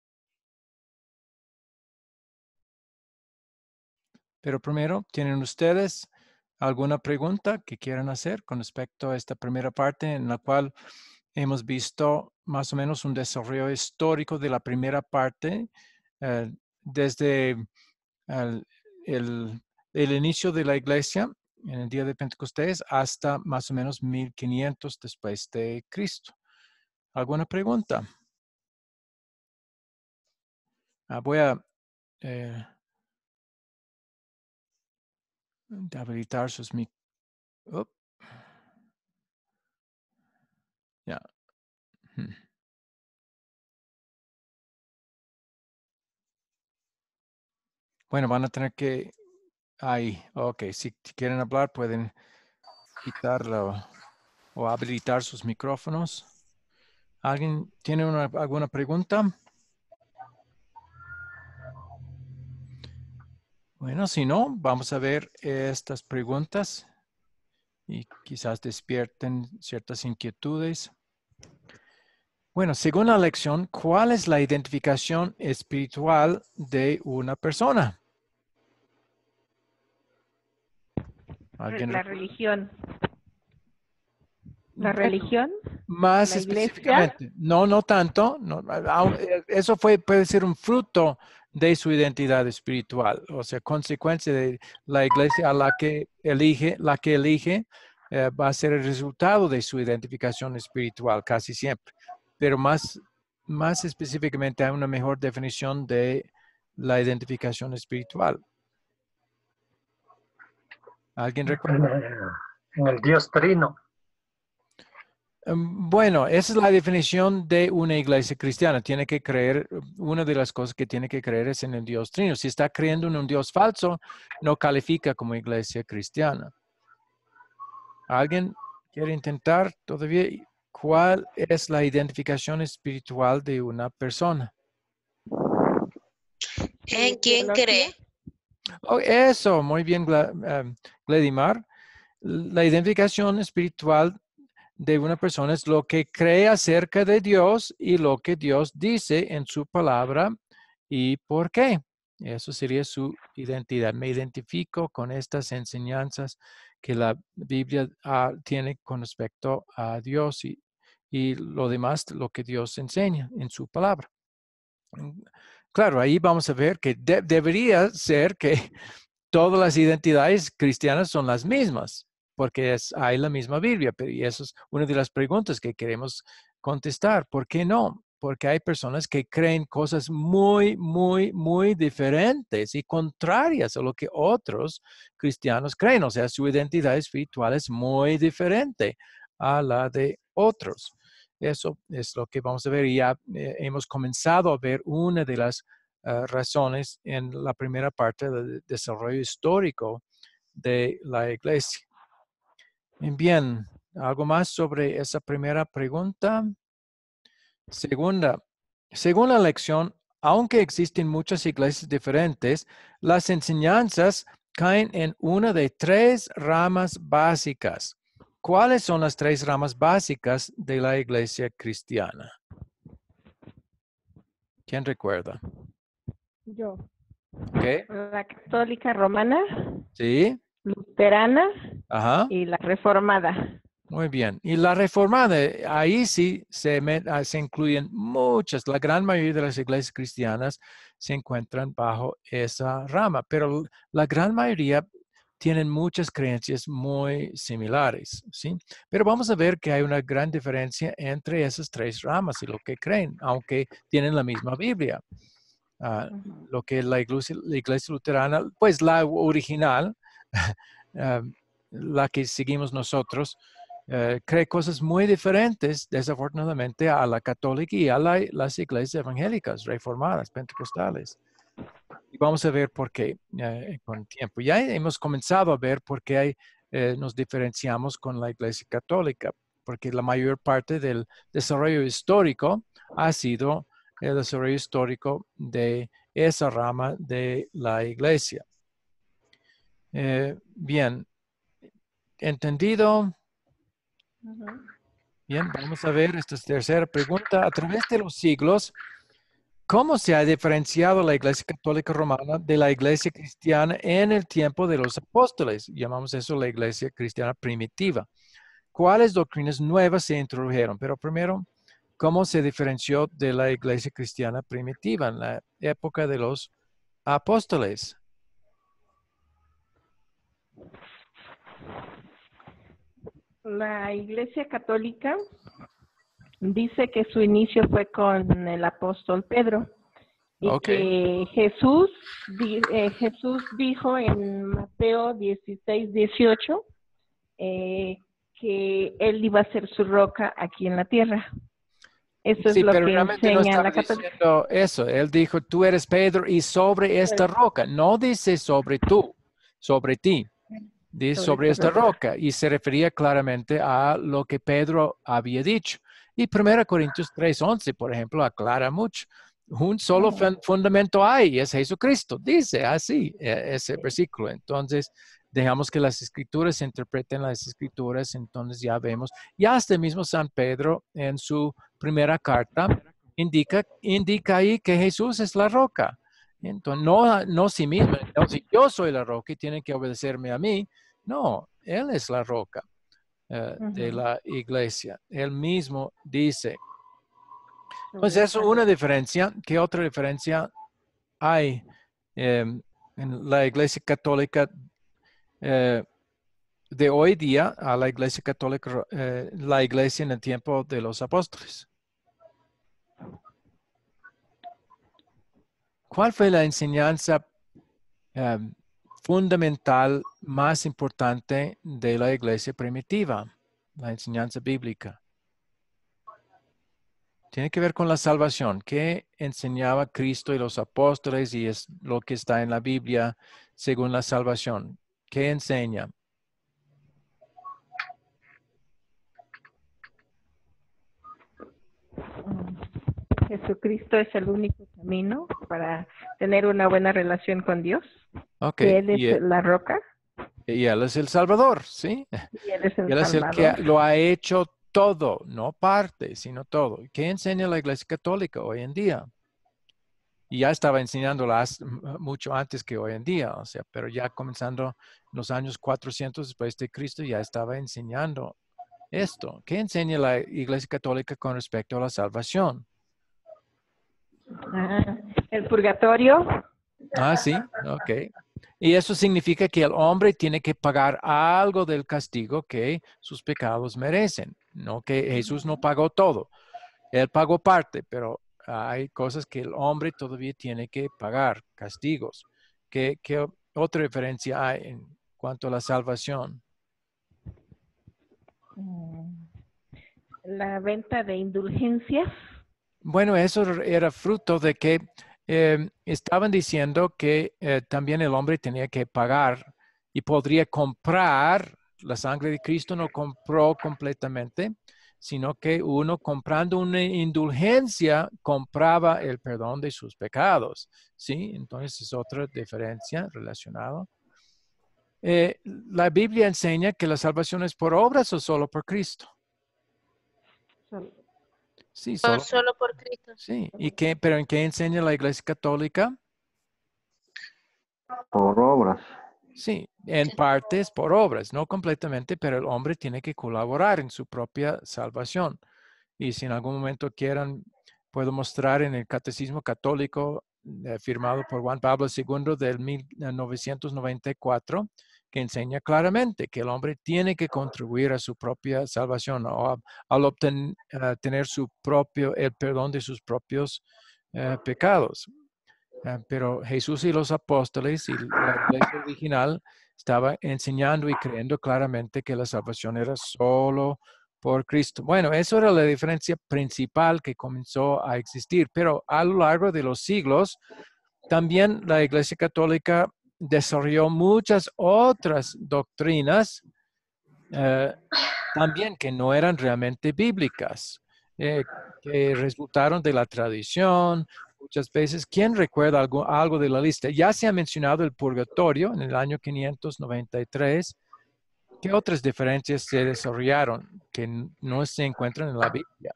Pero primero, ¿tienen ustedes alguna pregunta que quieran hacer con respecto a esta primera parte en la cual hemos visto más o menos un desarrollo histórico de la primera parte eh, desde el, el, el inicio de la iglesia en el día de Pentecostés hasta más o menos mil quinientos después de Cristo? ¿Alguna pregunta? Ah, voy a eh, habilitar sus mic. Oh. Ya. Hmm. Bueno, van a tener que... Ahí, ok. Si quieren hablar, pueden quitarlo o habilitar sus micrófonos. ¿Alguien tiene una, alguna pregunta? Bueno, si no, vamos a ver estas preguntas y quizás despierten ciertas inquietudes. Bueno, según la lección, ¿cuál es la identificación espiritual de una persona? ¿Alguien La recuerda? religión. ¿La Bueno, religión? más ¿La específicamente, no, no tanto. No, aun- eh, eso fue, puede ser un fruto de su identidad espiritual, o sea, consecuencia de la iglesia a la que elige, la que elige, eh, va a ser el resultado de su identificación espiritual casi siempre. Pero más, más específicamente hay una mejor definición de la identificación espiritual. ¿Alguien En recuerda? el, en el Dios Trino. Um, Bueno, esa es la definición de una iglesia cristiana. Tiene que creer, una de las cosas que tiene que creer es en el Dios Trino. Si está creyendo en un Dios falso, no califica como iglesia cristiana. ¿Alguien quiere intentar todavía? ¿Cuál es la identificación espiritual de una persona? ¿En quién teología. cree? Oh, eso, muy bien, Gla- um, Gledimar. La identificación espiritual de una persona es lo que cree acerca de Dios y lo que Dios dice en su palabra y por qué. Eso sería su identidad. Me identifico con estas enseñanzas que la Biblia ah, tiene con respecto a Dios y, y lo demás, lo que Dios enseña en su palabra. Claro, ahí vamos a ver que de- debería ser que todas las identidades cristianas son las mismas. porque es, hay la misma Biblia, pero y eso es una de las preguntas que queremos contestar. ¿Por qué no? Porque hay personas que creen cosas muy, muy, muy diferentes y contrarias a lo que otros cristianos creen. O sea, su identidad espiritual es muy diferente a la de otros. Eso es lo que vamos a ver. Ya eh, hemos comenzado a ver una de las uh, razones en la primera parte del desarrollo histórico de la iglesia. Bien, ¿algo más sobre esa primera pregunta? Segunda, según la lección, aunque existen muchas iglesias diferentes, las enseñanzas caen en una de tres ramas básicas. ¿Cuáles son las tres ramas básicas de la iglesia cristiana? ¿Quién recuerda? Yo. ¿Qué? La católica romana, Sí. luterana Ajá. y la reformada. Muy bien. Y la reformada, ahí sí se, met, se incluyen muchas, la gran mayoría de las iglesias cristianas se encuentran bajo esa rama, pero la gran mayoría tienen muchas creencias muy similares, ¿sí? Pero vamos a ver que hay una gran diferencia entre esas tres ramas y lo que creen, aunque tienen la misma Biblia. Uh, uh-huh. Lo que es la iglesia, la iglesia luterana, pues la original, uh, la que seguimos nosotros, Uh, cree cosas muy diferentes, desafortunadamente, a la católica y a la, las iglesias evangélicas, reformadas, pentecostales. Y vamos a ver por qué uh, con el tiempo. Ya hemos comenzado a ver por qué hay, uh, nos diferenciamos con la iglesia católica, porque la mayor parte del desarrollo histórico ha sido el desarrollo histórico de esa rama de la iglesia. Uh, bien, ¿entendido? Bien, vamos a ver esta tercera pregunta. A través de los siglos, ¿cómo se ha diferenciado la Iglesia Católica Romana de la Iglesia Cristiana en el tiempo de los apóstoles? Llamamos eso la Iglesia Cristiana primitiva. ¿Cuáles doctrinas nuevas se introdujeron? Pero primero, ¿cómo se diferenció de la Iglesia Cristiana primitiva en la época de los apóstoles? La Iglesia Católica dice que su inicio fue con el apóstol Pedro y okay. que Jesús, eh, Jesús dijo en Mateo dieciséis, dieciocho eh, que él iba a ser su roca aquí en la tierra. Eso sí, es lo pero que realmente enseña no la está Católica. Diciendo eso. Él dijo, tú eres Pedro y sobre esta sí. roca. No dice sobre tú, sobre ti. Dice sobre, sobre esta roca. roca y se refería claramente a lo que Pedro había dicho. Y primera Corintios tres once, por ejemplo, aclara mucho. Un solo uh-huh. fundamento hay y es Jesucristo. Dice así ese versículo. Entonces, dejamos que las escrituras se interpreten las escrituras. Entonces ya vemos. Y hasta el mismo San Pedro en su primera carta indica, indica ahí que Jesús es la roca. Entonces, no, no sí mismo. Entonces, yo soy la roca y tienen que obedecerme a mí. No, Él es la roca uh, uh-huh. de la iglesia. Él mismo dice. Entonces, eso es una diferencia. ¿Qué otra diferencia hay eh, en la iglesia católica eh, de hoy día a la iglesia católica, eh, la iglesia en el tiempo de los apóstoles? ¿Cuál fue la enseñanza eh, fundamental más importante de la iglesia primitiva? La enseñanza bíblica. Tiene que ver con la salvación. ¿Qué enseñaba Cristo y los apóstoles y es lo que está en la Biblia según la salvación? ¿Qué enseña? Jesucristo es el único camino para tener una buena relación con Dios. Okay. Que Él es él, la roca. Y Él es el Salvador, ¿sí? Y Él es el, y él Salvador. es el que lo ha hecho todo, no parte, sino todo. ¿Qué enseña la Iglesia Católica hoy en día? Y ya estaba enseñándolas mucho antes que hoy en día, o sea, pero ya comenzando en los años cuatrocientos después de Cristo, ya estaba enseñando esto. ¿Qué enseña la Iglesia Católica con respecto a la salvación? Ah, el purgatorio. Ah, sí, ok. Y eso significa que el hombre tiene que pagar algo del castigo que sus pecados merecen. No que Jesús no pagó todo. Él pagó parte, pero hay cosas que el hombre todavía tiene que pagar, castigos. ¿Qué, qué otra diferencia hay en cuanto a la salvación? La venta de indulgencias. Bueno, eso era fruto de que eh, estaban diciendo que eh, también el hombre tenía que pagar y podría comprar. La sangre de Cristo no compró completamente, sino que uno comprando una indulgencia compraba el perdón de sus pecados. ¿Sí? Entonces es otra diferencia relacionada. Eh, la Biblia enseña que la salvación es por obras o solo por Cristo. Sí, Por solo, solo por Cristo. sí. ¿Y qué, pero en qué enseña la Iglesia Católica? Por obras. Sí, en parte es por obras, no completamente, pero el hombre tiene que colaborar en su propia salvación. Y si en algún momento quieran, puedo mostrar en el Catecismo Católico eh, firmado por Juan Pablo segundo del mil novecientos noventa y cuatro, que enseña claramente que el hombre tiene que contribuir a su propia salvación o a, al obtener uh, tener su propio, el perdón de sus propios uh, pecados. Uh, pero Jesús y los apóstoles y la iglesia original estaban enseñando y creyendo claramente que la salvación era solo por Cristo. Bueno, eso era la diferencia principal que comenzó a existir, pero a lo largo de los siglos, también la Iglesia Católica desarrolló muchas otras doctrinas eh, también que no eran realmente bíblicas, eh, que resultaron de la tradición. Muchas veces, ¿quién recuerda algo, algo de la lista? Ya se ha mencionado el purgatorio en el año quinientos noventa y tres. ¿Qué otras diferencias se desarrollaron que no se encuentran en la Biblia?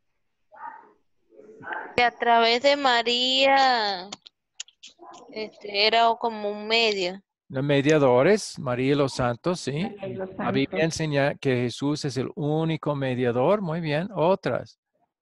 Que a través de María este, era como un medio. Los mediadores, María y los santos, sí. María y los La Biblia santos. enseña que Jesús es el único mediador. Muy bien. Otras.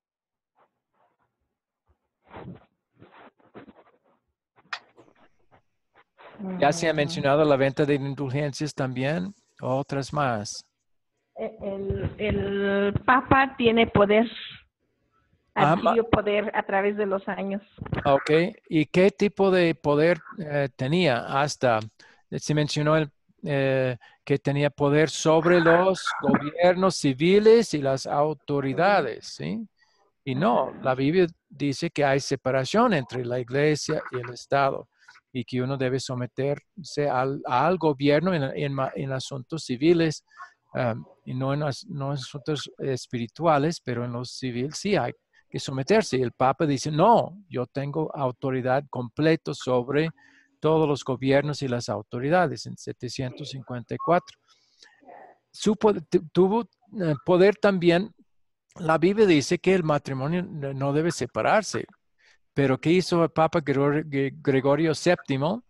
Ya se ha mencionado la venta de indulgencias también. Otras más. El, el Papa tiene poder, Ah, adquirió poder a través de los años. ok. ¿Y qué tipo de poder eh, tenía hasta? Se mencionó el, eh, que tenía poder sobre los gobiernos civiles y las autoridades, ¿sí? Y no, la Biblia dice que hay separación entre la iglesia y el Estado y que uno debe someterse al, al gobierno en, en, en asuntos civiles um, y no en, no en asuntos espirituales, pero en los civiles sí hay que someterse. Y el Papa dice, no, yo tengo autoridad completa sobre todos los gobiernos y las autoridades en setecientos cincuenta y cuatro. Su, tuvo eh, poder también. La Biblia dice que el matrimonio no debe separarse, pero ¿qué hizo el Papa Gregorio séptimo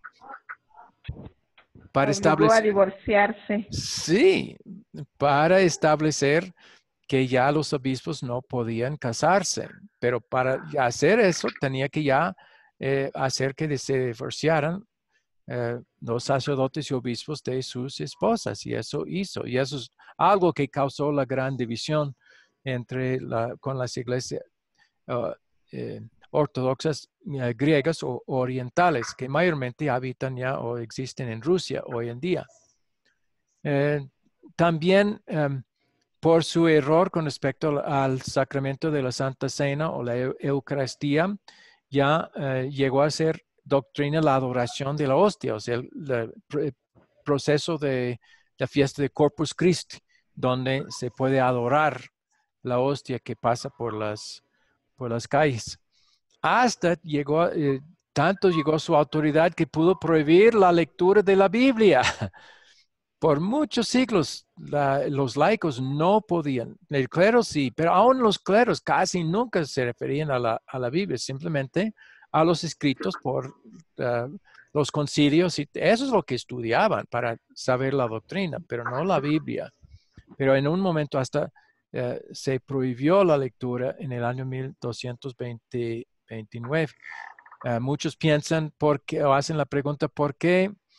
para Obligó a establecer? divorciarse. Sí, para establecer que ya los obispos no podían casarse, pero para hacer eso tenía que ya eh, hacer que se divorciaran eh, los sacerdotes y obispos de sus esposas, y eso hizo, y eso es algo que causó la gran división entre la, con las iglesias uh, eh, ortodoxas uh, griegas o orientales, que mayormente habitan ya o existen en Rusia hoy en día. Eh, también um, por su error con respecto al, al sacramento de la Santa Cena o la eu Eucaristía, ya uh, llegó a ser doctrina la adoración de la hostia, o sea, el, el, el proceso de la fiesta de Corpus Christi, donde se puede adorar la hostia que pasa por las, por las calles. Hasta llegó, eh, tanto llegó su autoridad que pudo prohibir la lectura de la Biblia. Por muchos siglos la, los laicos no podían, el clero sí, pero aún los cleros casi nunca se referían a la, a la Biblia, simplemente a los escritos por uh, los concilios, y eso es lo que estudiaban para saber la doctrina, pero no la Biblia. Pero en un momento hasta uh, se prohibió la lectura en el año mil doscientos veintinueve. Uh, muchos piensan, porque, o hacen la pregunta, ¿por qué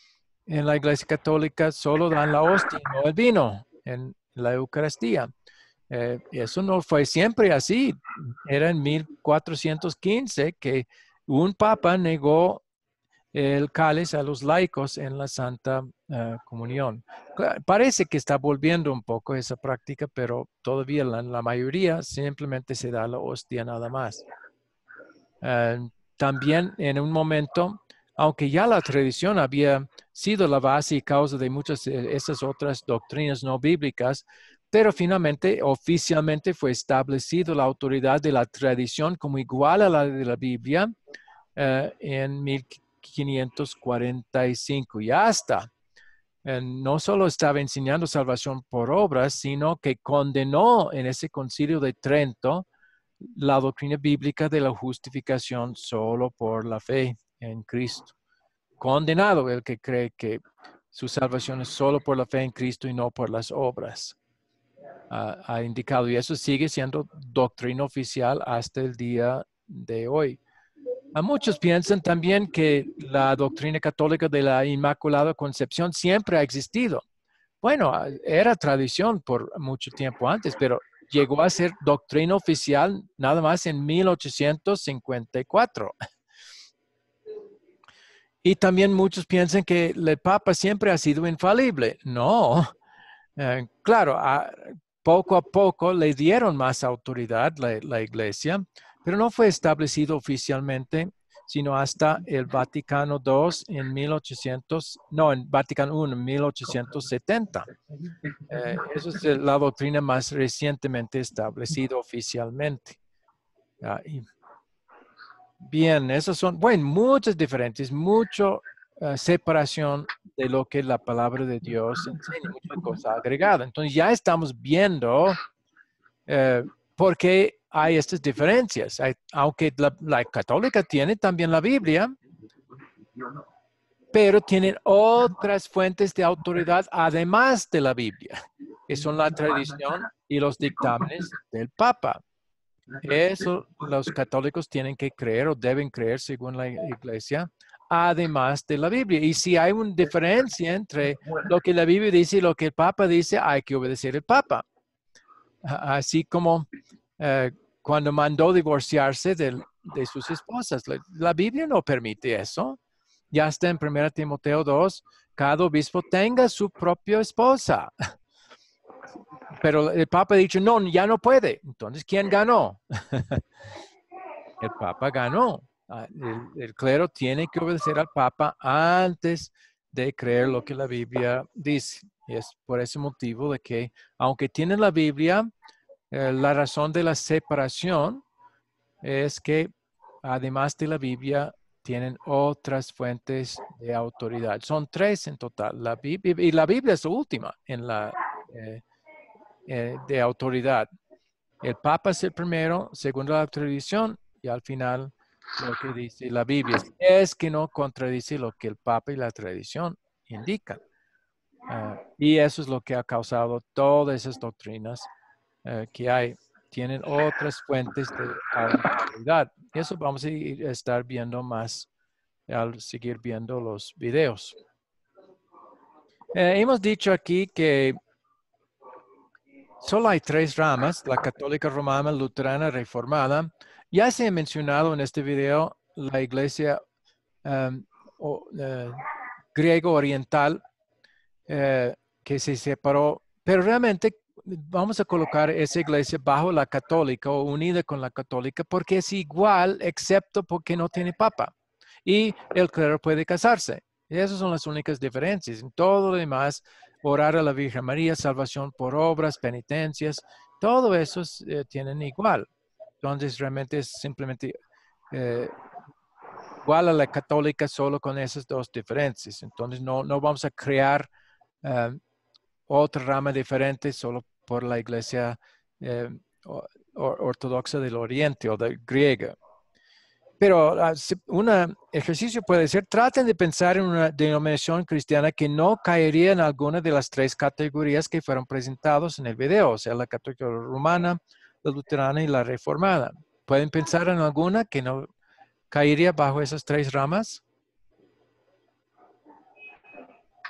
en la Iglesia Católica solo dan la hostia, no el vino en la Eucaristía. Eh, eso no fue siempre así. Era en mil cuatrocientos quince que un papa negó el cáliz a los laicos en la Santa uh, Comunión. Parece que está volviendo un poco esa práctica, pero todavía la, la mayoría simplemente se da la hostia nada más. Uh, también en un momento, aunque ya la tradición había sido la base y causa de muchas de esas otras doctrinas no bíblicas, pero finalmente, oficialmente fue establecido la autoridad de la tradición como igual a la de la Biblia uh, en mil quinientos cuarenta y cinco. Ya está. Eh, no solo estaba enseñando salvación por obras, sino que condenó en ese concilio de Trento la doctrina bíblica de la justificación solo por la fe en Cristo. Condenado el que cree que su salvación es solo por la fe en Cristo y no por las obras. Uh, ha indicado, y eso sigue siendo doctrina oficial hasta el día de hoy. A muchos piensan también que la doctrina católica de la Inmaculada Concepción siempre ha existido. Bueno, era tradición por mucho tiempo antes, pero llegó a ser doctrina oficial nada más en mil ochocientos cincuenta y cuatro. Y también muchos piensan que el Papa siempre ha sido infalible. No, eh, claro, a, poco a poco le dieron más autoridad la, la Iglesia, pero no fue establecido oficialmente, sino hasta el Vaticano dos en mil ochocientos, no, en Vaticano uno en mil ochocientos setenta. Eh, esa es la doctrina más recientemente establecida oficialmente. Ah, y bien, esas son, bueno, muchas diferentes, mucho uh, separación de lo que la palabra de Dios enseña, mucha cosa agregada. Entonces ya estamos viendo uh, por qué hay estas diferencias. Hay, aunque la, la católica tiene también la Biblia, pero tienen otras fuentes de autoridad además de la Biblia, que son la tradición y los dictámenes del Papa. Eso los católicos tienen que creer o deben creer según la Iglesia, además de la Biblia. Y si hay una diferencia entre lo que la Biblia dice y lo que el Papa dice, hay que obedecer al Papa. Así como eh, cuando mandó divorciarse de, de sus esposas. La, la Biblia no permite eso. Ya está en primera Timoteo dos, cada obispo tenga su propia esposa. Pero el Papa ha dicho, no, ya no puede. Entonces, ¿quién ganó? El Papa ganó. El, el clero tiene que obedecer al Papa antes de creer lo que la Biblia dice. Y es por ese motivo de que, aunque tienen la Biblia, eh, la razón de la separación es que, además de la Biblia, tienen otras fuentes de autoridad. Son tres en total. La Biblia, y la Biblia es la última en la... Eh, Eh, de autoridad. El Papa es el primero, según la tradición, y al final lo que dice la Biblia es que no contradice lo que el Papa y la tradición indican. Uh, y eso es lo que ha causado todas esas doctrinas uh, que hay. Tienen otras fuentes de autoridad. Eso vamos a ir a estar viendo más al seguir viendo los videos. Eh, hemos dicho aquí que solo hay tres ramas, la católica romana, luterana, reformada. Ya se ha mencionado en este video la iglesia um, o, uh, griego oriental uh, que se separó, pero realmente vamos a colocar esa iglesia bajo la católica o unida con la católica porque es igual excepto porque no tiene papa y el clero puede casarse. Y esas son las únicas diferencias. En todo lo demás, orar a la Virgen María, salvación por obras, penitencias, todo eso eh, tienen igual. Entonces, realmente es simplemente eh, igual a la católica solo con esas dos diferencias. Entonces, no, no vamos a crear uh, otra rama diferente solo por la iglesia eh, ortodoxa del Oriente o de griega. Pero uh, un ejercicio puede ser, traten de pensar en una denominación cristiana que no caería en alguna de las tres categorías que fueron presentadas en el video, o sea, la católica romana, la luterana y la reformada. ¿Pueden pensar en alguna que no caería bajo esas tres ramas?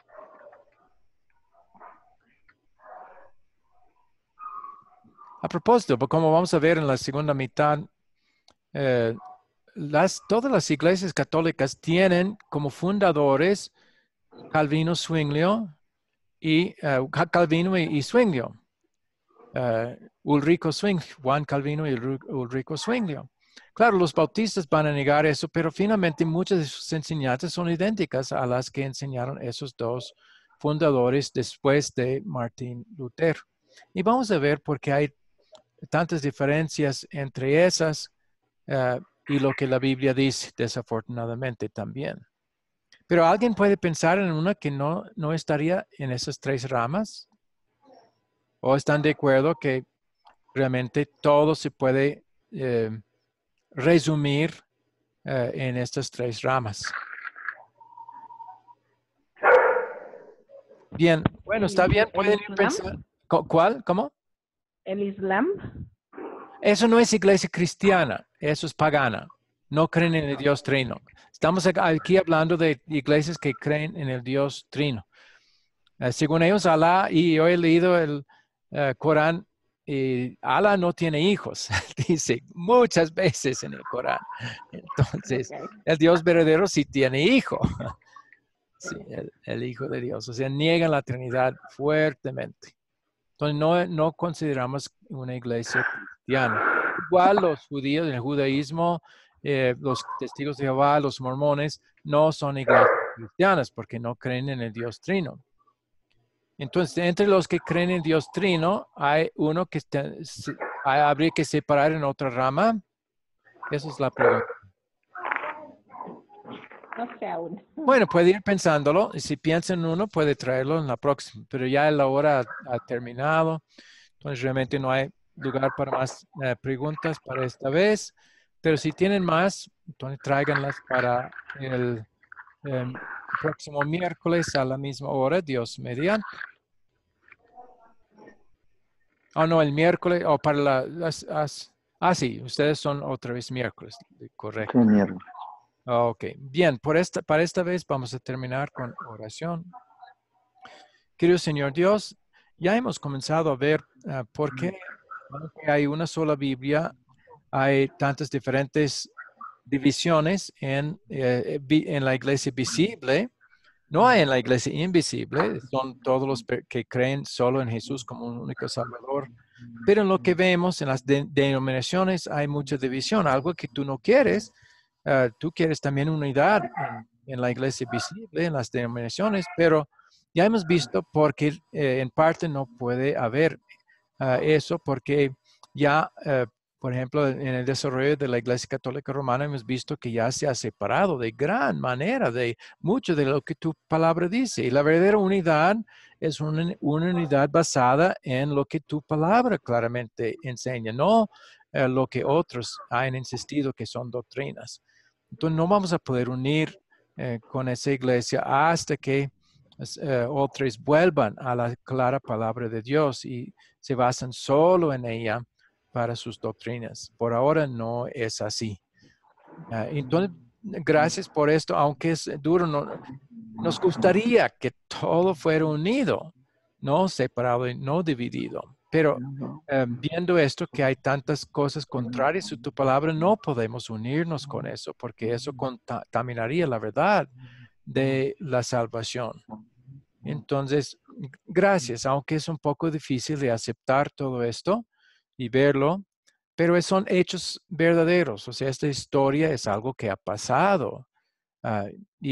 A propósito, como vamos a ver en la segunda mitad, eh, las, todas las iglesias católicas tienen como fundadores Calvino, Zwinglio y uh, Calvino y, y Zwinglio. Uh, Ulrico Zwinglio, Juan Calvino y Ulrico Zwinglio. Claro, los bautistas van a negar eso, pero finalmente muchas de sus enseñanzas son idénticas a las que enseñaron esos dos fundadores después de Martín Lutero. Y vamos a ver por qué hay tantas diferencias entre esas uh, y lo que la Biblia dice, desafortunadamente también. Pero alguien puede pensar en una que no, no estaría en esas tres ramas. ¿O están de acuerdo que realmente todo se puede eh, resumir eh, en estas tres ramas? Bien, bueno, está bien. Pueden ir pensando. ¿Cuál? ¿Cómo? ¿El Islam? Eso no es iglesia cristiana, eso es pagana. No creen en el Dios Trino. Estamos aquí hablando de iglesias que creen en el Dios Trino. Uh, según ellos, Alá, y yo he leído el uh, Corán, y Alá no tiene hijos, dice muchas veces en el Corán. Entonces, okay. El Dios verdadero sí tiene hijo. Sí, el, el Hijo de Dios. O sea, niegan la Trinidad fuertemente. Entonces, no, no consideramos una iglesia cristiana. Igual los judíos, el judaísmo, eh, los testigos de Jehová, los mormones, no son iglesias cristianas porque no creen en el Dios Trino. Entonces, entre los que creen en Dios Trino, hay uno que está, se, hay, habría que separar en otra rama. Esa es la pregunta. No sé aún. Bueno, puede ir pensándolo. Y si piensa en uno, puede traerlo en la próxima. Pero ya la hora ha, ha terminado. Entonces, realmente no hay lugar para más eh, preguntas para esta vez. Pero si tienen más, entonces tráiganlas para el eh, próximo miércoles a la misma hora, Dios mediante. Oh, no, el miércoles, o oh, para la, las, las, ah, sí, ustedes son otra vez miércoles, correcto. Sí, miércoles. Ok, bien, por esta, para esta vez vamos a terminar con oración. Querido Señor Dios, ya hemos comenzado a ver uh, por qué, aunque hay una sola Biblia, hay tantas diferentes divisiones en, eh, en la iglesia visible. No hay en la iglesia invisible, son todos los que creen solo en Jesús como un único Salvador. Pero en lo que vemos en las de denominaciones hay mucha división, algo que tú no quieres. Uh, tú quieres también unidad en, en la iglesia visible, en las denominaciones, pero ya hemos visto porque eh, en parte no puede haber uh, eso, porque ya, uh, por ejemplo, en el desarrollo de la Iglesia Católica Romana hemos visto que ya se ha separado de gran manera de mucho de lo que tu palabra dice. Y la verdadera unidad es una, una unidad basada en lo que tu palabra claramente enseña, no uh, lo que otros han insistido que son doctrinas. Entonces no vamos a poder unir eh, con esa iglesia hasta que Uh, otros vuelvan a la clara palabra de Dios y se basan solo en ella para sus doctrinas. Por ahora no es así. Uh, entonces, gracias por esto, aunque es duro, no, nos gustaría que todo fuera unido, no separado y no dividido. Pero uh, viendo esto, que hay tantas cosas contrarias a tu palabra, no podemos unirnos con eso, porque eso contaminaría la verdad de la salvación. Entonces, gracias, aunque es un poco difícil de aceptar todo esto y verlo, pero son hechos verdaderos. O sea, esta historia es algo que ha pasado. Uh,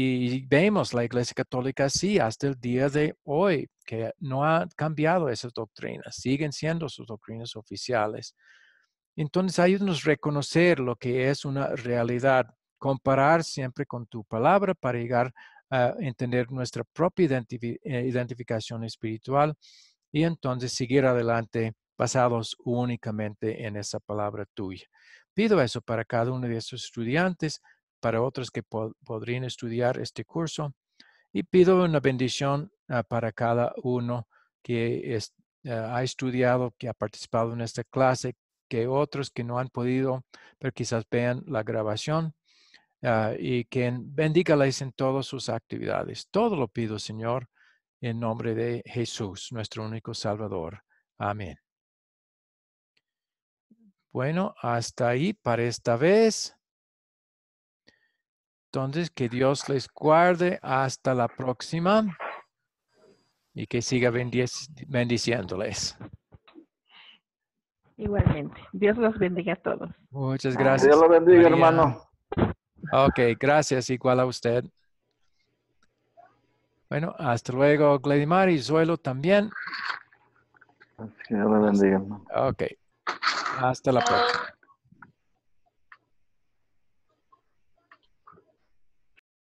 y vemos la Iglesia Católica así hasta el día de hoy, que no ha cambiado esas doctrinas, siguen siendo sus doctrinas oficiales. Entonces, ayúdanos a reconocer lo que es una realidad, comparar siempre con tu palabra para llegar a entender nuestra propia identif identificación espiritual y entonces seguir adelante basados únicamente en esa palabra tuya. Pido eso para cada uno de estos estudiantes, para otros que po podrían estudiar este curso, y pido una bendición uh, para cada uno que es, uh, ha estudiado, que ha participado en esta clase, que otros que no han podido, pero quizás vean la grabación. Uh, y que bendígales en todas sus actividades. Todo lo pido, Señor, en nombre de Jesús, nuestro único Salvador. Amén. Bueno, hasta ahí para esta vez. Entonces, que Dios les guarde hasta la próxima y que siga bendic- bendiciéndoles. Igualmente. Dios los bendiga a todos. Muchas Que gracias. Dios lo bendiga, María. hermano. Ok, gracias. Igual a usted. Bueno, hasta luego, Gledimar y Zuelo también. Que Dios lo bendiga, hermano. Ok. Hasta la Chao. próxima.